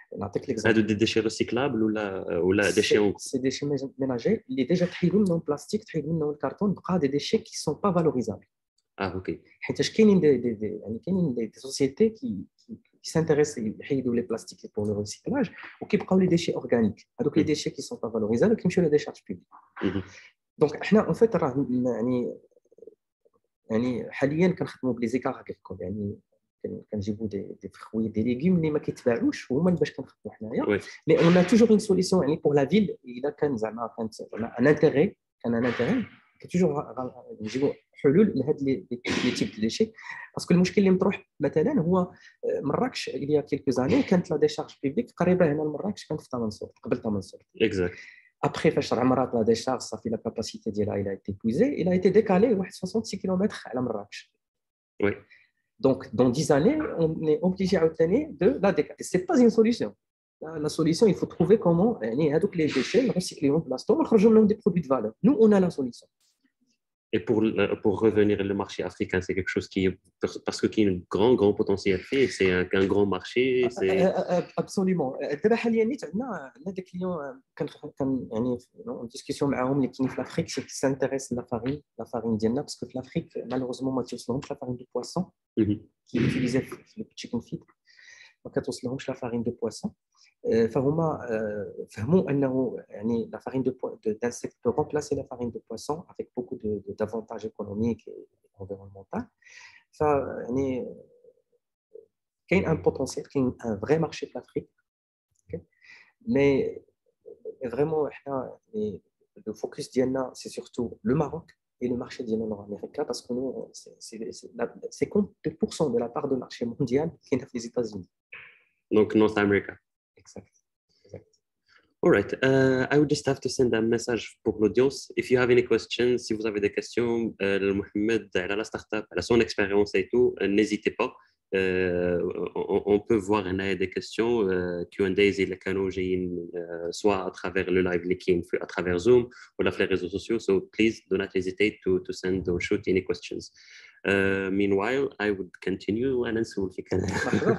نعطيك ليكزامبل. هادو دي ديشي ريسيكلابل ولا ولا ديشي؟ سي ديشي ميناجي اللي ديجا تحيدوا منهم البلاستيك، تحيدوا منهم الكرتون، بقى دي ديشي كي سون با فالوريزابل. اه اوكي. حيت كاينين دي دي يعني كاينين دي سوسيتي كي qui s'intéressent يحيدوا لي بلاستيك pour le recyclage وكيبقاو لي ديشي اورغانيك. هذوك لي ديشي كي سون با فالوريزابل كيمشيو لي ديشارج بوبليك. دونك احنا اون فيت راه يعني يعني حاليا كنخدموا بلي زيكار اغريكول، يعني كنجيبوا دي دي فروي دي ليغوم اللي ما كيتباعوش وهما باش كنخدموا حنايا. مي اون ا توجور اون سوليسيون يعني بور لا فيل الا كان زعما كانت ان انتيغي كان ان انتيغي كتوجور نجيبوا حلول لهاد لي لي تيب دي ديشي. باسكو المشكل اللي مطروح مثلا هو مراكش اللي كيلكو زاني كانت لا ديشارج بيبليك قريبه هنا لمراكش، كانت في تمنصور قبل تمنصور. اكزاكت. Après, فاش عمرات لا ديشارج صافي لا كاباسيتي ديالها الى ايتي بويزي، الى ايتي décalé واحد soixante-six كيلومتر على مراكش. وي. Donc dans dix années, on est obligé عاوتاني de la décaler. C'est pas une solution. La, la solution, il faut trouver comment يعني هذوك لي ديشي نريسيكليهم بلاصتهم ونخرجوا منهم des produits de valeur. Nous, on a la solution. Et pour, pour revenir au marché africain, c'est quelque chose qui est parce que qui a un grand grand potentiel fait, c'est un, un grand marché, c'est absolument. دابا حاليا نيت عندنا عندنا دي كليون كان كان يعني ديسكسيون معاهم اللي كاينين في لافريك سي سانتيريس لا فارين لا فارين ديالنا باسكو في لافريك مالوغوزمون ما توصلهمش لا فارين دو بواسون كي يوتيليزي في التشيكن فيد، ما كتوصلهمش لا فارين دو بواسون. فهما فهموا انه يعني لا فارين دو d'insectes peut remplacer la farine de poisson avec beaucoup de d'avantages économiques et environnementaux. ف يعني كاين ان بوتونسيال، كاين ان فري مارشي في لافريك. مي فريمون احنا لو فوكس ديالنا سي سورتو لو ماروك et le marché ديالنا نور امريكا باسكو نو سي سي cinquante pour cent de la part du marché mondial كاينه في les États-Unis. Donc North America. Exact. Exact. All right. Uh, I would just have to send a message pour l'audience. If you have any questions, si vous avez des questions, euh, Mohamed, à la startup, à son expérience et tout, euh, n'hésitez pas. Euh, on, on peut voir des questions euh, Q and A's et les canaux euh, soit à travers le live leaking, à travers Zoom ou les réseaux sociaux. So please do not hesitate to, to send or shoot any questions. Uh, meanwhile, I would continue and سولتك أنا.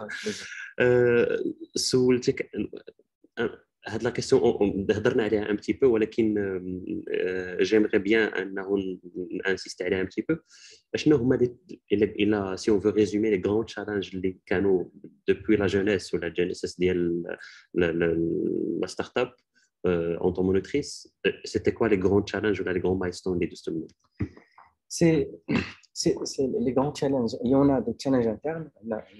سولتك هاد لا كيسيون هضرنا عليها ان بتي بو، ولكن جيمري بيان انه انسيست عليها ان بتي بو. شنو هما الى الى سي اون فو ريزومي لي غران تشالنج اللي كانوا دوبوي لا جونيس ولا جينيسيس ديال لا ستارت اب Entomonutris, c'était quoi les grands challenges ou les grands milestones des deux domaines? C'est c'est les grands challenges. Il y en a des challenges internes,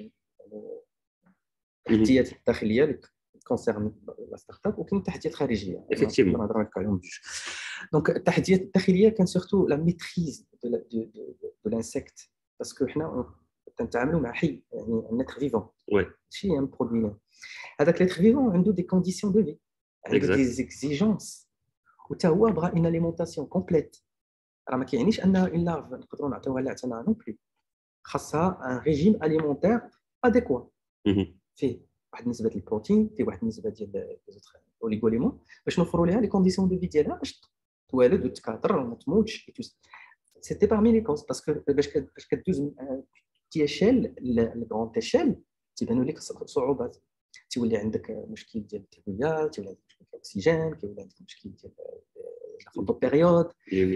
التحديات الداخليه اللي كونسيرن لا ستارت اب، وكاين تحديات خارجيه. effectivement نهضروا لك عليهم بجوج. دونك التحديات الداخليه كان سورتو لا ميتريز دو دو لانسيكت، باسكو حنا كنتعاملوا مع حي يعني ان اتر فيفون، وي ماشي ان برودوي. هذاك لاتر فيفون عنده دي كونديسيون دو في، عنده دي زيكزيجونس، وتا هو بغى ان اليمونطاسيون كومبليت. راه ما كيعنيش ان الا نقدروا نعطيوها لها حتى نو بلي، خاصها ان ريجيم اليمونتير اديكوا فيه واحد النسبه ديال البروتين، فيه واحد النسبه ديال الاوليغوليمون باش نوفروا لها لي كونديسيون دو في ديالها باش توالد وتكاثر وما تموتش. سيتي بارمي لي كوز، باسكو باش باش كدوز من تي اشيل لغران ايشيل تيبانوا لك صعوبات، تيولي عندك مشكل ديال التهويه، تيولي عندك مشكل الاكسجين، كيولي عندك مشكل ديال la photopériode,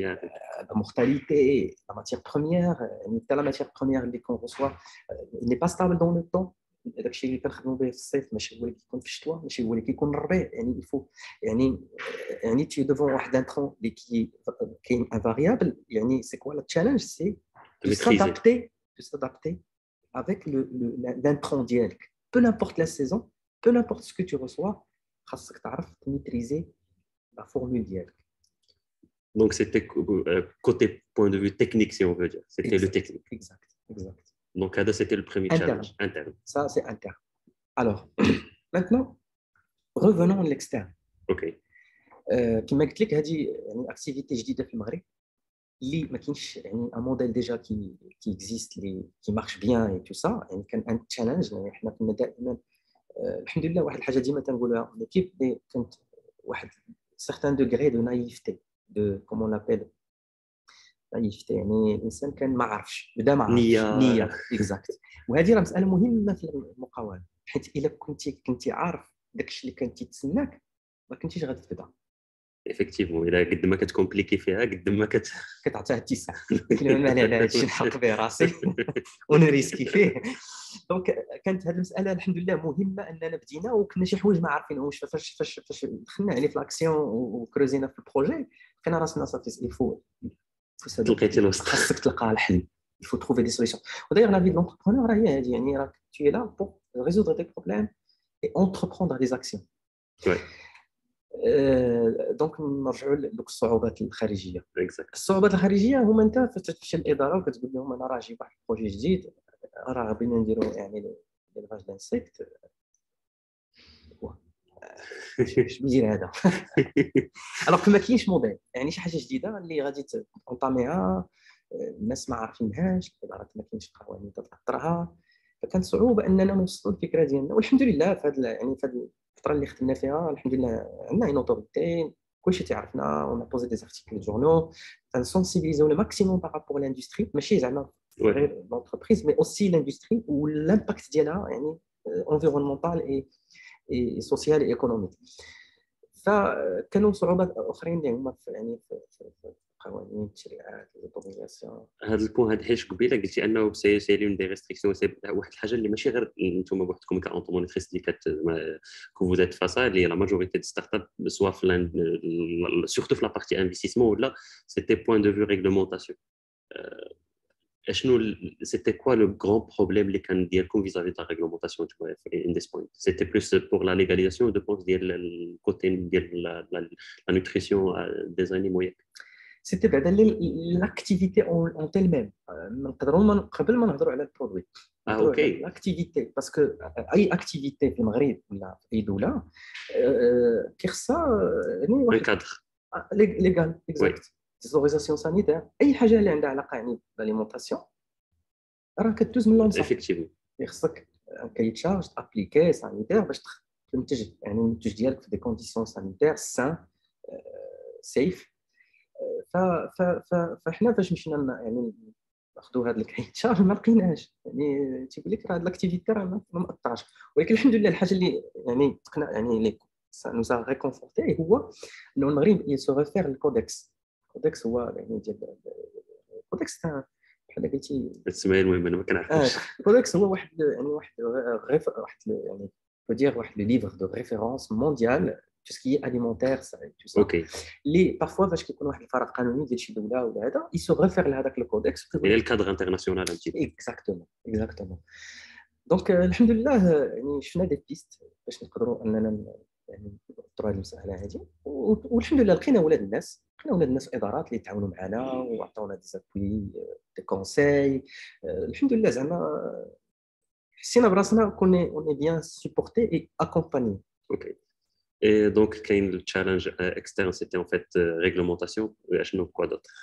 la mortalité, la matière première. La matière première qu'on reçoit n'est pas stable dans le temps. داكشي اللي كنخدموا به في الصيف ماشي هو اللي كيكون في الشتاء، ماشي هو اللي كيكون الربيع. يعني الفو يعني يعني تي دوفون واحد انترون اللي كي كاين ان فاريابل. يعني سي كوا لا تشالنج، سي دو سادابتي دو سادابتي افيك لانترون ديالك. بو نيمبورت لا سيزون، بو نيمبورت سكو تو ريسوا، خاصك تعرف تميتريزي لا فورمول ديالك. Donc, c'était euh, côté point de vue technique, si on veut dire. C'était exact, le technique. Exact, exact. Donc, ça, c'était le premier interne. challenge. Interne. Ça, c'est interne. Alors, maintenant, revenons à l'externe. OK. كما قلت لك هذه يعني اكتيفيتي جديده في المغرب اللي ما كاينش يعني ان موديل ديجا كي كي اكزيست اللي كي مارش بيان اي تو سا. يعني كان ان تشالنج. يعني حنا كنا دائما الحمد لله واحد الحاجه ديما تنقولها ليكيب، اللي كنت واحد سيغتان دوغري دو نايفتي دو كومون لابيل نايفتي. يعني الانسان كان ما عرفش، بدا ما عرفش نيه اكزاكت. وهذه راه مساله مهمه في المقاومه، حيت الا كنتي كنتي عارف داكشي اللي كنتي تسناك ما كنتيش غادي تبدا. ايفيكتيفمون الا قد ما كتكومبليكي فيها قد ما كت كتعطيها تسعه. كلمه مالها على هادشي نحط به راسي ونريسكي فيه. دونك كانت هذه المساله الحمد لله مهمه اننا بدينا، وكنا شي حوايج ما عارفينهمش. فاش فاش فاش دخلنا يعني في لاكسيون وكروزينا في البروجي لقينا راسنا صافي يفو لقيتي الوسط، خاصك تلقى الحل. il faut trouver des solutions. وداير لا في دونتربرونور راهي هذه، يعني راك tu es là pour résoudre des problèmes et entreprendre des actions. وي دونك نرجعوا لدوك الصعوبات الخارجيه. اكزاكت. الصعوبات الخارجيه هما انت فتمشي للاداره وكتقول لهم انا راه جايب واحد البروجي جديد، راه بغينا نديروا يعني ليفاج دانسيكت. اش ندير هذا؟ الوغ ما كاينش موديل، يعني شي حاجه جديده اللي غادي تونطاميها، الناس ما عارفينهاش، الادارات ما كاينش قوانين تاثرها. فكانت صعوبه اننا نوصلوا الفكره ديالنا. والحمد لله في هذا يعني في هذه الفتره اللي خدمنا فيها الحمد لله عندنا اون اوتوريتي، كلشي تعرفنا، اون بوزي دي ارتيكل جورنو تنسونسيبيليزيو لو ماكسيموم بارابور لاندستري، ماشي زعما غير لونتربريز مي اوسي لاندستري والامباكت ديالها يعني انفيرونمونتال اي اي سوسيال اي ايكونوميك. فكانوا صعوبات اخرين اللي هما يعني في قوانين التشريعات الاوتوريزاسيون. هذا البوان هذا حيت قبيله قلتي انه سي سي لون دي ريستريكسيون، سي واحد الحاجه اللي ماشي غير نتوما بوحدكم كانتومونيتريس اللي كت كو فوز ات فاسا اللي لا ماجوريتي دي ستارت اب سوا في سورتو في لا بارتي انفستيسمون ولا سيتي بوين دو فيو ريغلومونطاسيون. شنو سيتي كوا لو غران بروبليم اللي كان ديالكم فيزافي تاع ريغلومونطاسيون ان ديس بوينت؟ سيتي بلوس بور لا ليغاليزاسيون دو بونس ديال الكوتي ديال لا نوتريسيون دي انيمو. سيتي بعدا لاكتيفيتي اون تيل ميم. نقدروا قبل ما نهضروا على البرودوي اه اوكي لاكتيفيتي، باسكو اي اكتيفيتي في المغرب ولا في اي دوله كيخصها يعني واحد كادر ليغال اكزاكت ديزوريزاسيون سانيتير. اي حاجه اللي عندها علاقه يعني بالاليمونطاسيون راه كدوز من لونسا افيكتيفمون. خصك كيتشارج ابليكي سانيتير باش تنتج يعني المنتج ديالك في دي كونديسيون سانيتير سان سيف. ف ف ف فاحنا فاش مشينا يعني ناخذوا هذا الكاين شهر ما لقيناش، يعني تيقول لك راه هاد لاكتيفيتي راه ما مقطعش. ولكن الحمد لله الحاجه اللي يعني تقنا يعني اللي نوزا ريكونفورتي هو انه المغرب يسو ريفير الكودكس. الكودكس هو يعني ديال الكودكس تاع بحال قلتي السمايه المهم انا ما كنعرفش. الكودكس هو واحد يعني واحد غير واحد يعني بدير واحد لو ليفر دو ريفيرونس مونديال tout ce qui est alimentaire, ça, tout ça. اوكي. اللي parfois فاش كيكون واحد الفرق قانوني ديال شي دوله ولا هذا يسو ريفير لهذاك الكودكس الى الكادر انترناسيونال انتي. اكزاكتومون اكزاكتومون. دونك الحمد لله يعني شفنا دي بيست باش نقدروا اننا يعني نطروا هذه المساله هذه. والحمد لله لقينا ولاد الناس، لقينا ولاد الناس ادارات اللي تعاونوا معنا وعطاونا دي زابوي دي كونساي. الحمد لله زعما حسينا براسنا كوني اوني بيان سيبورتي اي اكومباني. اوكي. Et donc, quand le challenge externe, c'était en fait euh, réglementation. Et quoi d'autre?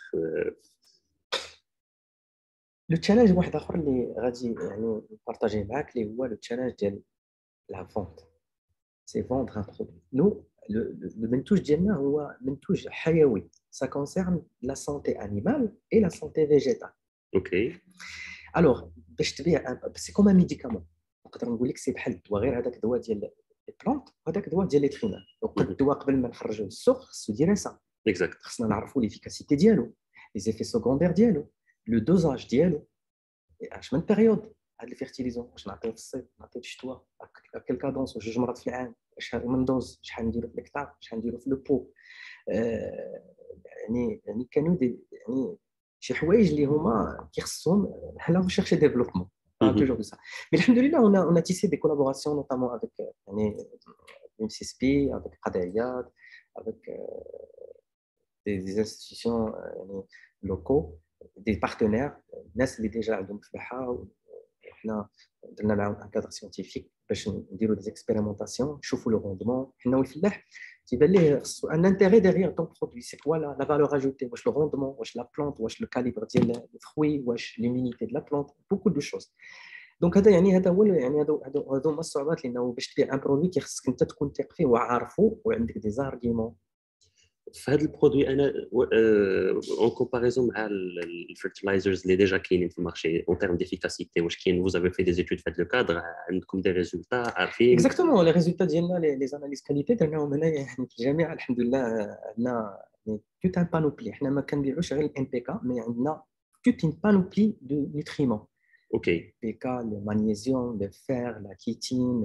Le challenge واحد اخر اللي غادي يعني نبارطاجيه معاك اللي هو le challenge ديال la vente. C'est vendre un produit. Nous, le, le, le منتوج ديالنا هو منتوج حيوي. Ça concerne la santé animale et la santé végétale. Ok. Alors, باش تبيع c'est comme un médicament. نقدر نقول لك سي بحال الدواء، غير هذاك الدواء ديال البلانت وهذاك الدواء ديال ليترينال. وقد الدواء قبل ما نخرجوه للسوق خصو يدير سا اكزاكت. خصنا نعرفوا ليفيكاسيتي ديالو، لي زيفي سكوندير ديالو، لو دوزاج ديالو، اش من بيريود هاد الفيرتيليزون، واش نعطيوه في الصيف نعطيوه في الشتوى، كل كادونس جوج مرات في العام، شحال من دوز، شحال نديرو في الكتار، شحال نديرو في لو بو. آه يعني يعني كانوا دي يعني شي حوايج اللي هما كيخصهم حنا ريشيرش ديفلوبمون pas toujours de ça. Mais alhamdoulilah, on a, on a tissé des collaborations, notamment avec l'U M C S P, avec Qadayat, avec euh, des, des institutions euh, locaux, des partenaires, الناس اللي déjà عندهم فلاحة وحنا درنا معاهم un cadre scientifique باش نديروا des expérimentations, نشوفوا le rendement. حنا والفلاح تيبان ليه خصو un intérêt derrière ton produit, c'est quoi la, la valeur ajoutée, واش le rendement, واش la plante, واش le calibre ديال le fruit, واش l'immunité de la plante, beaucoup de choses. دونك هذا يعني هذا هو يعني هذا هذو هما الصعوبات، لانه باش تبيع ان برودوي كيخصك انت تكون ثق فيه وعارفه وعندك دي زارغيمون في هذا البرودوي انا اون كومباريزون مع الفيرتلايزرز اللي ديجا كاينين في المارشي اون تيرم ديفيكاسيتي واش كاين vous avez fait des études في هذا الكادر عندكم دي ريزولتا عارفين اكزاكتومون لي ريزولتا ديالنا لي زاناليز كاليتي درناهم هنايا يعني في الجامعه الحمد لله. عندنا توت ان بانوبلي، حنا ما كنبيعوش غير الام بي كا مي عندنا توت ان بانوبلي دو نوتريمون. اوكي بي كا المغنيسيوم le fer la chitine.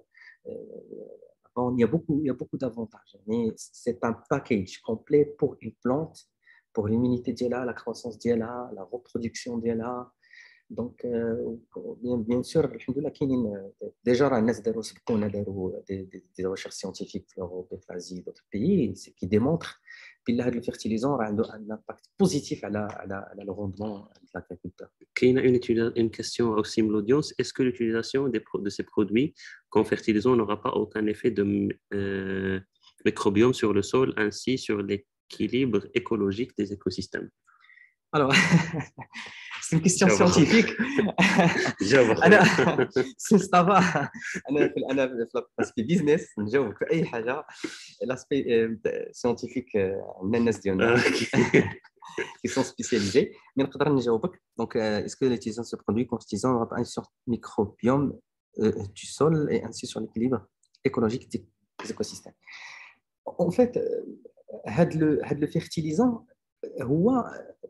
Bon, il y a beaucoup, il y a beaucoup d'avantages. Mais c'est un package complet pour une plante, pour l'immunité d'Ella, la croissance d'Ella, la reproduction d'Ella. Donc, euh, bien, bien sûr, déjà, on a des, des, des recherches scientifiques en Europe, en Asie, d'autres pays, ce qui démontre que le fertilisant a un impact positif à la, à la, à le rendement de l'agriculteur. Il y a une, une question aussi de l'audience. Est-ce que l'utilisation de ces produits comme fertilisants n'aura pas aucun effet de euh, microbiome sur le sol ainsi sur l'équilibre écologique des écosystèmes? Alors, c'est une question scientifique. جاوب انا سنستافا انا في انا في لاسبي بيزنس نجاوبك في اي حاجه. لاسبي سيانتيفيك عندنا الناس ديالنا qui sont spécialisés. Mais نقدر نجاوبك. Donc, est-ce que l'utilisation de ce produit constituant aura un sur microbiome du sol et ainsi sur l'équilibre écologique des écosystèmes? En fait, هاد le هاد le fertilisant هو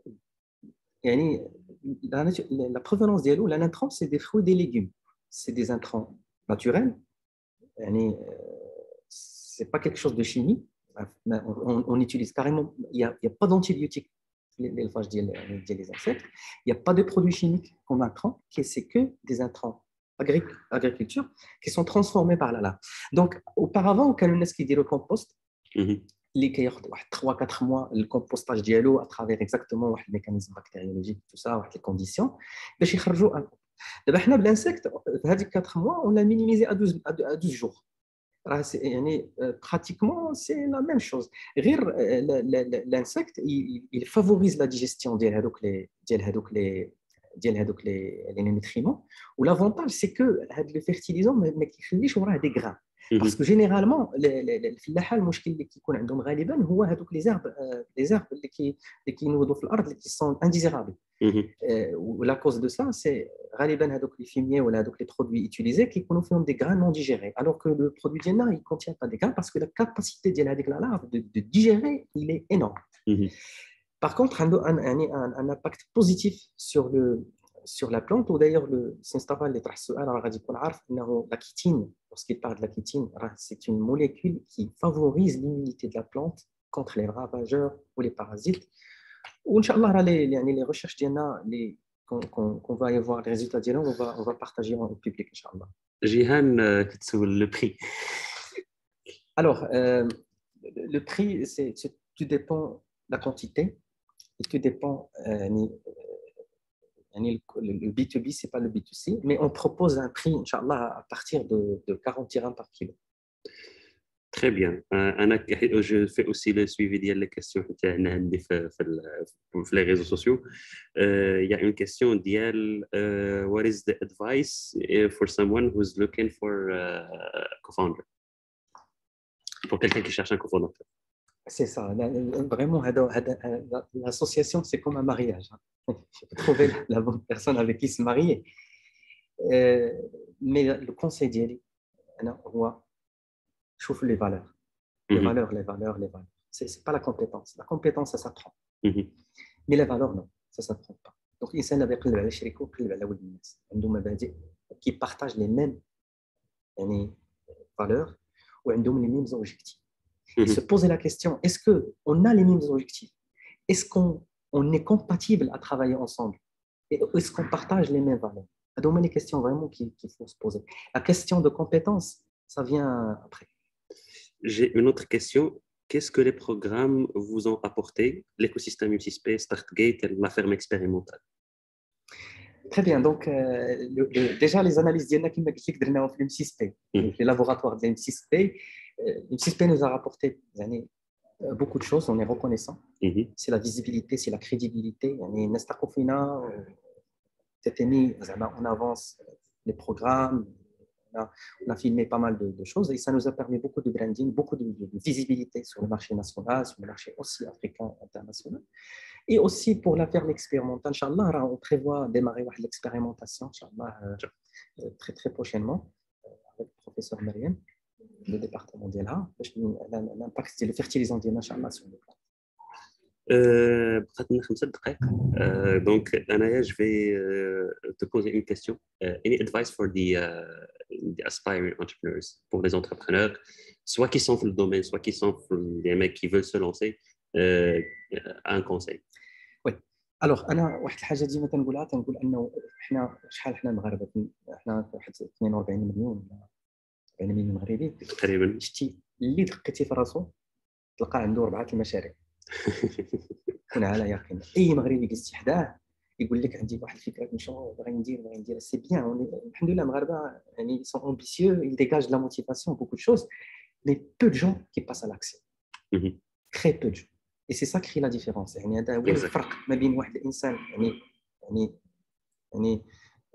يعني la, la provenance ديالو la intrants c'est des fruits et des légumes, c'est des intrants naturels. يعني c'est pas quelque chose de chimique. on, on utilise carrément, il y a, il y a pas d'antibiotiques l'élevage des insectes, il n'y a pas de produits chimiques comme intrants, c'est que des intrants agri agriculture qui sont transformés par la lave. Donc auparavant on كانوا الناس كيديروا compost اللي كياخذ واحد trois quatre mois الكومبوستاج ديالو à travers exactement واحد الميكانيزم بكتيريولوجيك tout ça واحد les conditions باش يخرجوا. دابا حنا بالانسكت في هذيك quatre mois on l'a minimisé à douze à douze jours. راه يعني pratiquement c'est la même chose. غير l'insecte il favorise la digestion ديال هذوك لي ديال هذوك لي ديال هذوك لي لي نوتريمون. ولافونتاج سي كو هذا لو فيرتيليزون ما كيخليش وراه دي غران. باسكو جينيرالمون الفلاحه المشكل اللي كيكون عندهم غالبا هو هذوك لي زيرب لي زيرب اللي كي اللي كينوضوا في الارض اللي كيسون انديزيرابل. ولا كوز دو سا سي غالبا هذوك لي فيميي ولا هذوك لي برودوي يوتيليزي كيكونوا فيهم دي غران نون ديجيري الوغ كو لو برودوي ديالنا il contient pas des grains parce que la capacité ديال هذيك لا لارف de, de digérer il est énorme. Par contre عنده un, un, un impact positif sur le sur la plante. Ou d'ailleurs le Sinstava اللي طرح السؤال راه غادي يكون عارف انه la chitine, lorsqu'il parle de la chitine, c'est une molécule qui favorise l'immunité de la plante contre les ravageurs ou les parasites. وان شاء الله راه لي يعني les recherches ديالنا اللي qu'on va y voir les résultats ديالهم on va on va partager en public ان شاء الله. جيهان كتسول le prix. Alors euh, le prix c'est tout dépend de la quantité et tout dépend euh, le B deux B, ce n'est pas le B deux C, mais on propose un prix, Inch'Allah, à partir de, de quarante dirhams par kilo. Très bien. Euh, je fais aussi le suivi des questions sur les réseaux sociaux. Il euh, y a une question d'Iel. Uh, what is the advice for someone who's looking for a co-founder? Pour quelqu'un qui cherche un cofondateur. C'est ça. Vraiment, l'association, c'est comme un mariage. Il faut trouver la bonne personne avec qui se marier. Euh, mais le conseil d'Yeli, je trouve les valeurs. Les mm-hmm. valeurs, les valeurs, les valeurs. Ce n'est pas la compétence. La compétence, ça s'apprend. Mm-hmm. Mais les valeurs, non, ça ne s'apprend pas. Donc, il y a des gens qui partagent les mêmes valeurs ou les mêmes objectifs. Et se poser la question, est-ce qu'on a les mêmes objectifs? Est-ce qu'on on est compatible à travailler ensemble? Et est-ce qu'on partage les mêmes valeurs? C'est des questions vraiment qu'il faut se poser. La question de compétence, ça vient après. J'ai une autre question. Qu'est-ce que les programmes vous ont apporté, l'écosystème U six P, StartGate et la ferme expérimentale? Très bien. Donc, euh, le, le, déjà, les analyses d'I N A qui m'ont fait le M six P, les laboratoires de l'M six P, l'M six P nous a rapporté يعني, beaucoup de choses, on est reconnaissant. Mm-hmm. C'est la visibilité, c'est la crédibilité. يعني, on avance les programmes, On a, on a filmé pas mal de, de choses et ça nous a permis beaucoup de branding, beaucoup de, de, de visibilité sur le marché national, sur le marché aussi africain, international. Et aussi pour la ferme expérimentale, Inch'Allah, on prévoit démarrer l'expérimentation, Inch'Allah, euh, très très prochainement, euh, avec le professeur Mariam, le département d'Ela, l'impact du fertilisant d'Ela, Inch'Allah, sur le plan. Euh, بقات لنا خمسة دقائق. Euh, donc أنا je vais uh, te poser une question. Uh, any advice for the, uh, the aspiring entrepreneurs, pour les entrepreneurs, soit qui sont dans le domaine, soit qui sont les mecs qui veulent se lancer, uh, un conseil. Oui. Alors أنا واحد الحاجة ديما تنقولها تنقول أنه إحنا شحال إحنا مغاربة إحنا واحد اثنين وأربعين مليون ولا أربعين مليون مغربي تقريبا. شتي اللي دقيتي في راسو تلقى عنده أربعة المشاريع. كون على يقين اي مغربي جلستي حداه يقول لك عندي واحد الفكره مشروع باغي ندير باغي ندير سي بيان الحمد لله المغاربه يعني سون امبيسيeux ils dégagent de la motivation beaucoup de choses mais peu de gens qui passent à l'action très peu de gens et c'est ça qui crée la différence يعني هذا هو الفرق ما بين واحد الانسان يعني يعني يعني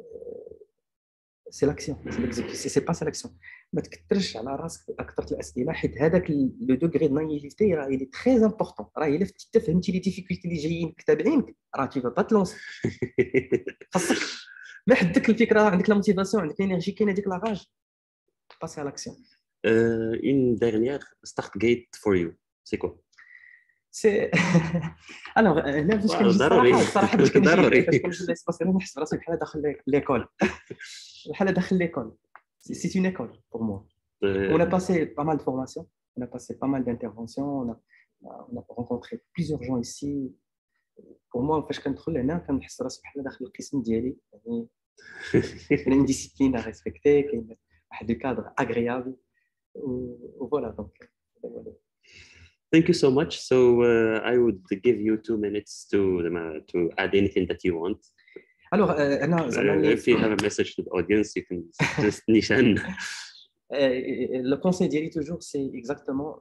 سي لاكسيون سي ليكزيكسيون سي با سي لاكسيون ما تكثرش على راسك اكثر الاسئله حيت هذاك لو دوغري د نايفيتي راه الي تري امبورطون راه الا فهمتي لي ديفيكولتي اللي جايين تابعينك راه تي با تلونس خاصك ما حدك الفكره عندك لا موتيفاسيون عندك الانرجي كاينه ديك لاغاج باسي على لاكسيون. une dernière StartGate for you c'est quoi؟ سي انا هنا باش كنجي الصراحه الصراحه باش كنجي باش كنجي ليسباس نحس براسي بحال داخل ليكول بحال داخل ليكول c'est une école pour moi. Euh... On a passé pas mal de formations, on a passé pas mal d'interventions, on a, on a rencontré plusieurs gens ici. Pour moi, فاش كندخل هنا كنحس راسي بحال داخل القسم ديالي يعني كاين ديسيبلين à respecter كاين واحد الكادر agréable و voilà donc. Thank you so much. So uh, I would give you two minutes to uh, to add anything that you want. Alors, euh, أنا زعما if you have a message to the audience, you can just نيشان. Le conseil ديالي toujours c'est exactement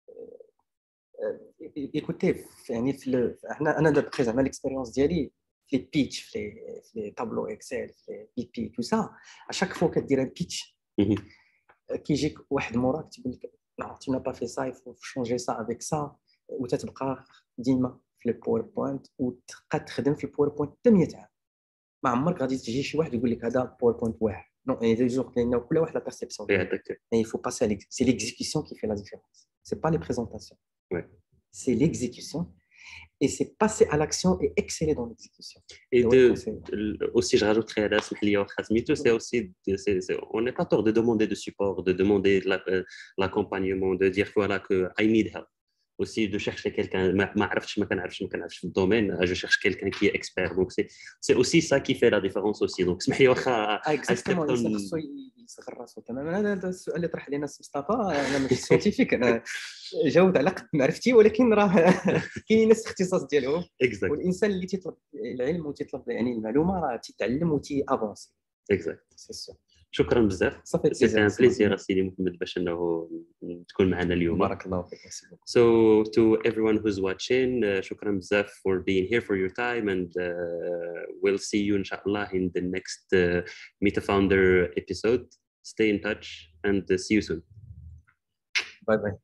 écoutez يعني في احنا انا دابا زعما l'expérience ديالي في البيتش في في طابلو اكسل في بي بي تو سا à chaque fois كدير ان بيتش كيجيك واحد موراك تقول لك non tu n'as pas fait ça il faut changer ça avec ça وتتبقى ديما في الباوربوينت وتبقى تخدم في الباوربوينت حتى مية عام ما عمرك غادي تجي شي واحد يقول لك هذا باوربوينت واحد نو اي دي جور كاين كل واحد لا بيرسيبسيون mais il faut passer à l'exécution c'est l'exécution qui fait la différence c'est pas les présentations ouais. c'est l'exécution et c'est passer à l'action et exceller dans l'exécution. Et de, de, aussi, je rajouterais à la c'est aussi, c'est, c'est, on n'est pas tort de demander de support, de demander la, euh, l'accompagnement, de dire voilà que I need help. Aussi de chercher quelqu'un, ma عرفتش ما كنعرفش ما كنعرفش في الدومين, je cherche quelqu'un qui est expert. Donc c'est c'est aussi ça qui fait la différence aussi. Donc اسمح لي واخا اكزاكتومون خصو يصغر راسو تماما. هذا السؤال اللي طرح لنا مصطفى انا ماشي سينتيفيك انا جاوبت على قد معرفتي ولكن راه كاين ناس الاختصاص ديالهم والانسان اللي تيطلب العلم وتيطلب يعني المعلومه راه تيتعلم وتي افونسي. اكزاكت شكرا بزاف. سيتي ان بليزير سيدي محمد باش انه تكون معنا اليوم. بارك الله فيك. So to everyone who's watching, uh, شكرا بزاف for being here for your time and uh, we'll see you inshallah in the next uh, Meet a Founder episode. Stay in touch and uh, see you soon. Bye bye.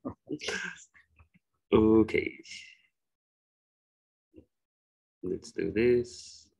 Okay. Let's do this.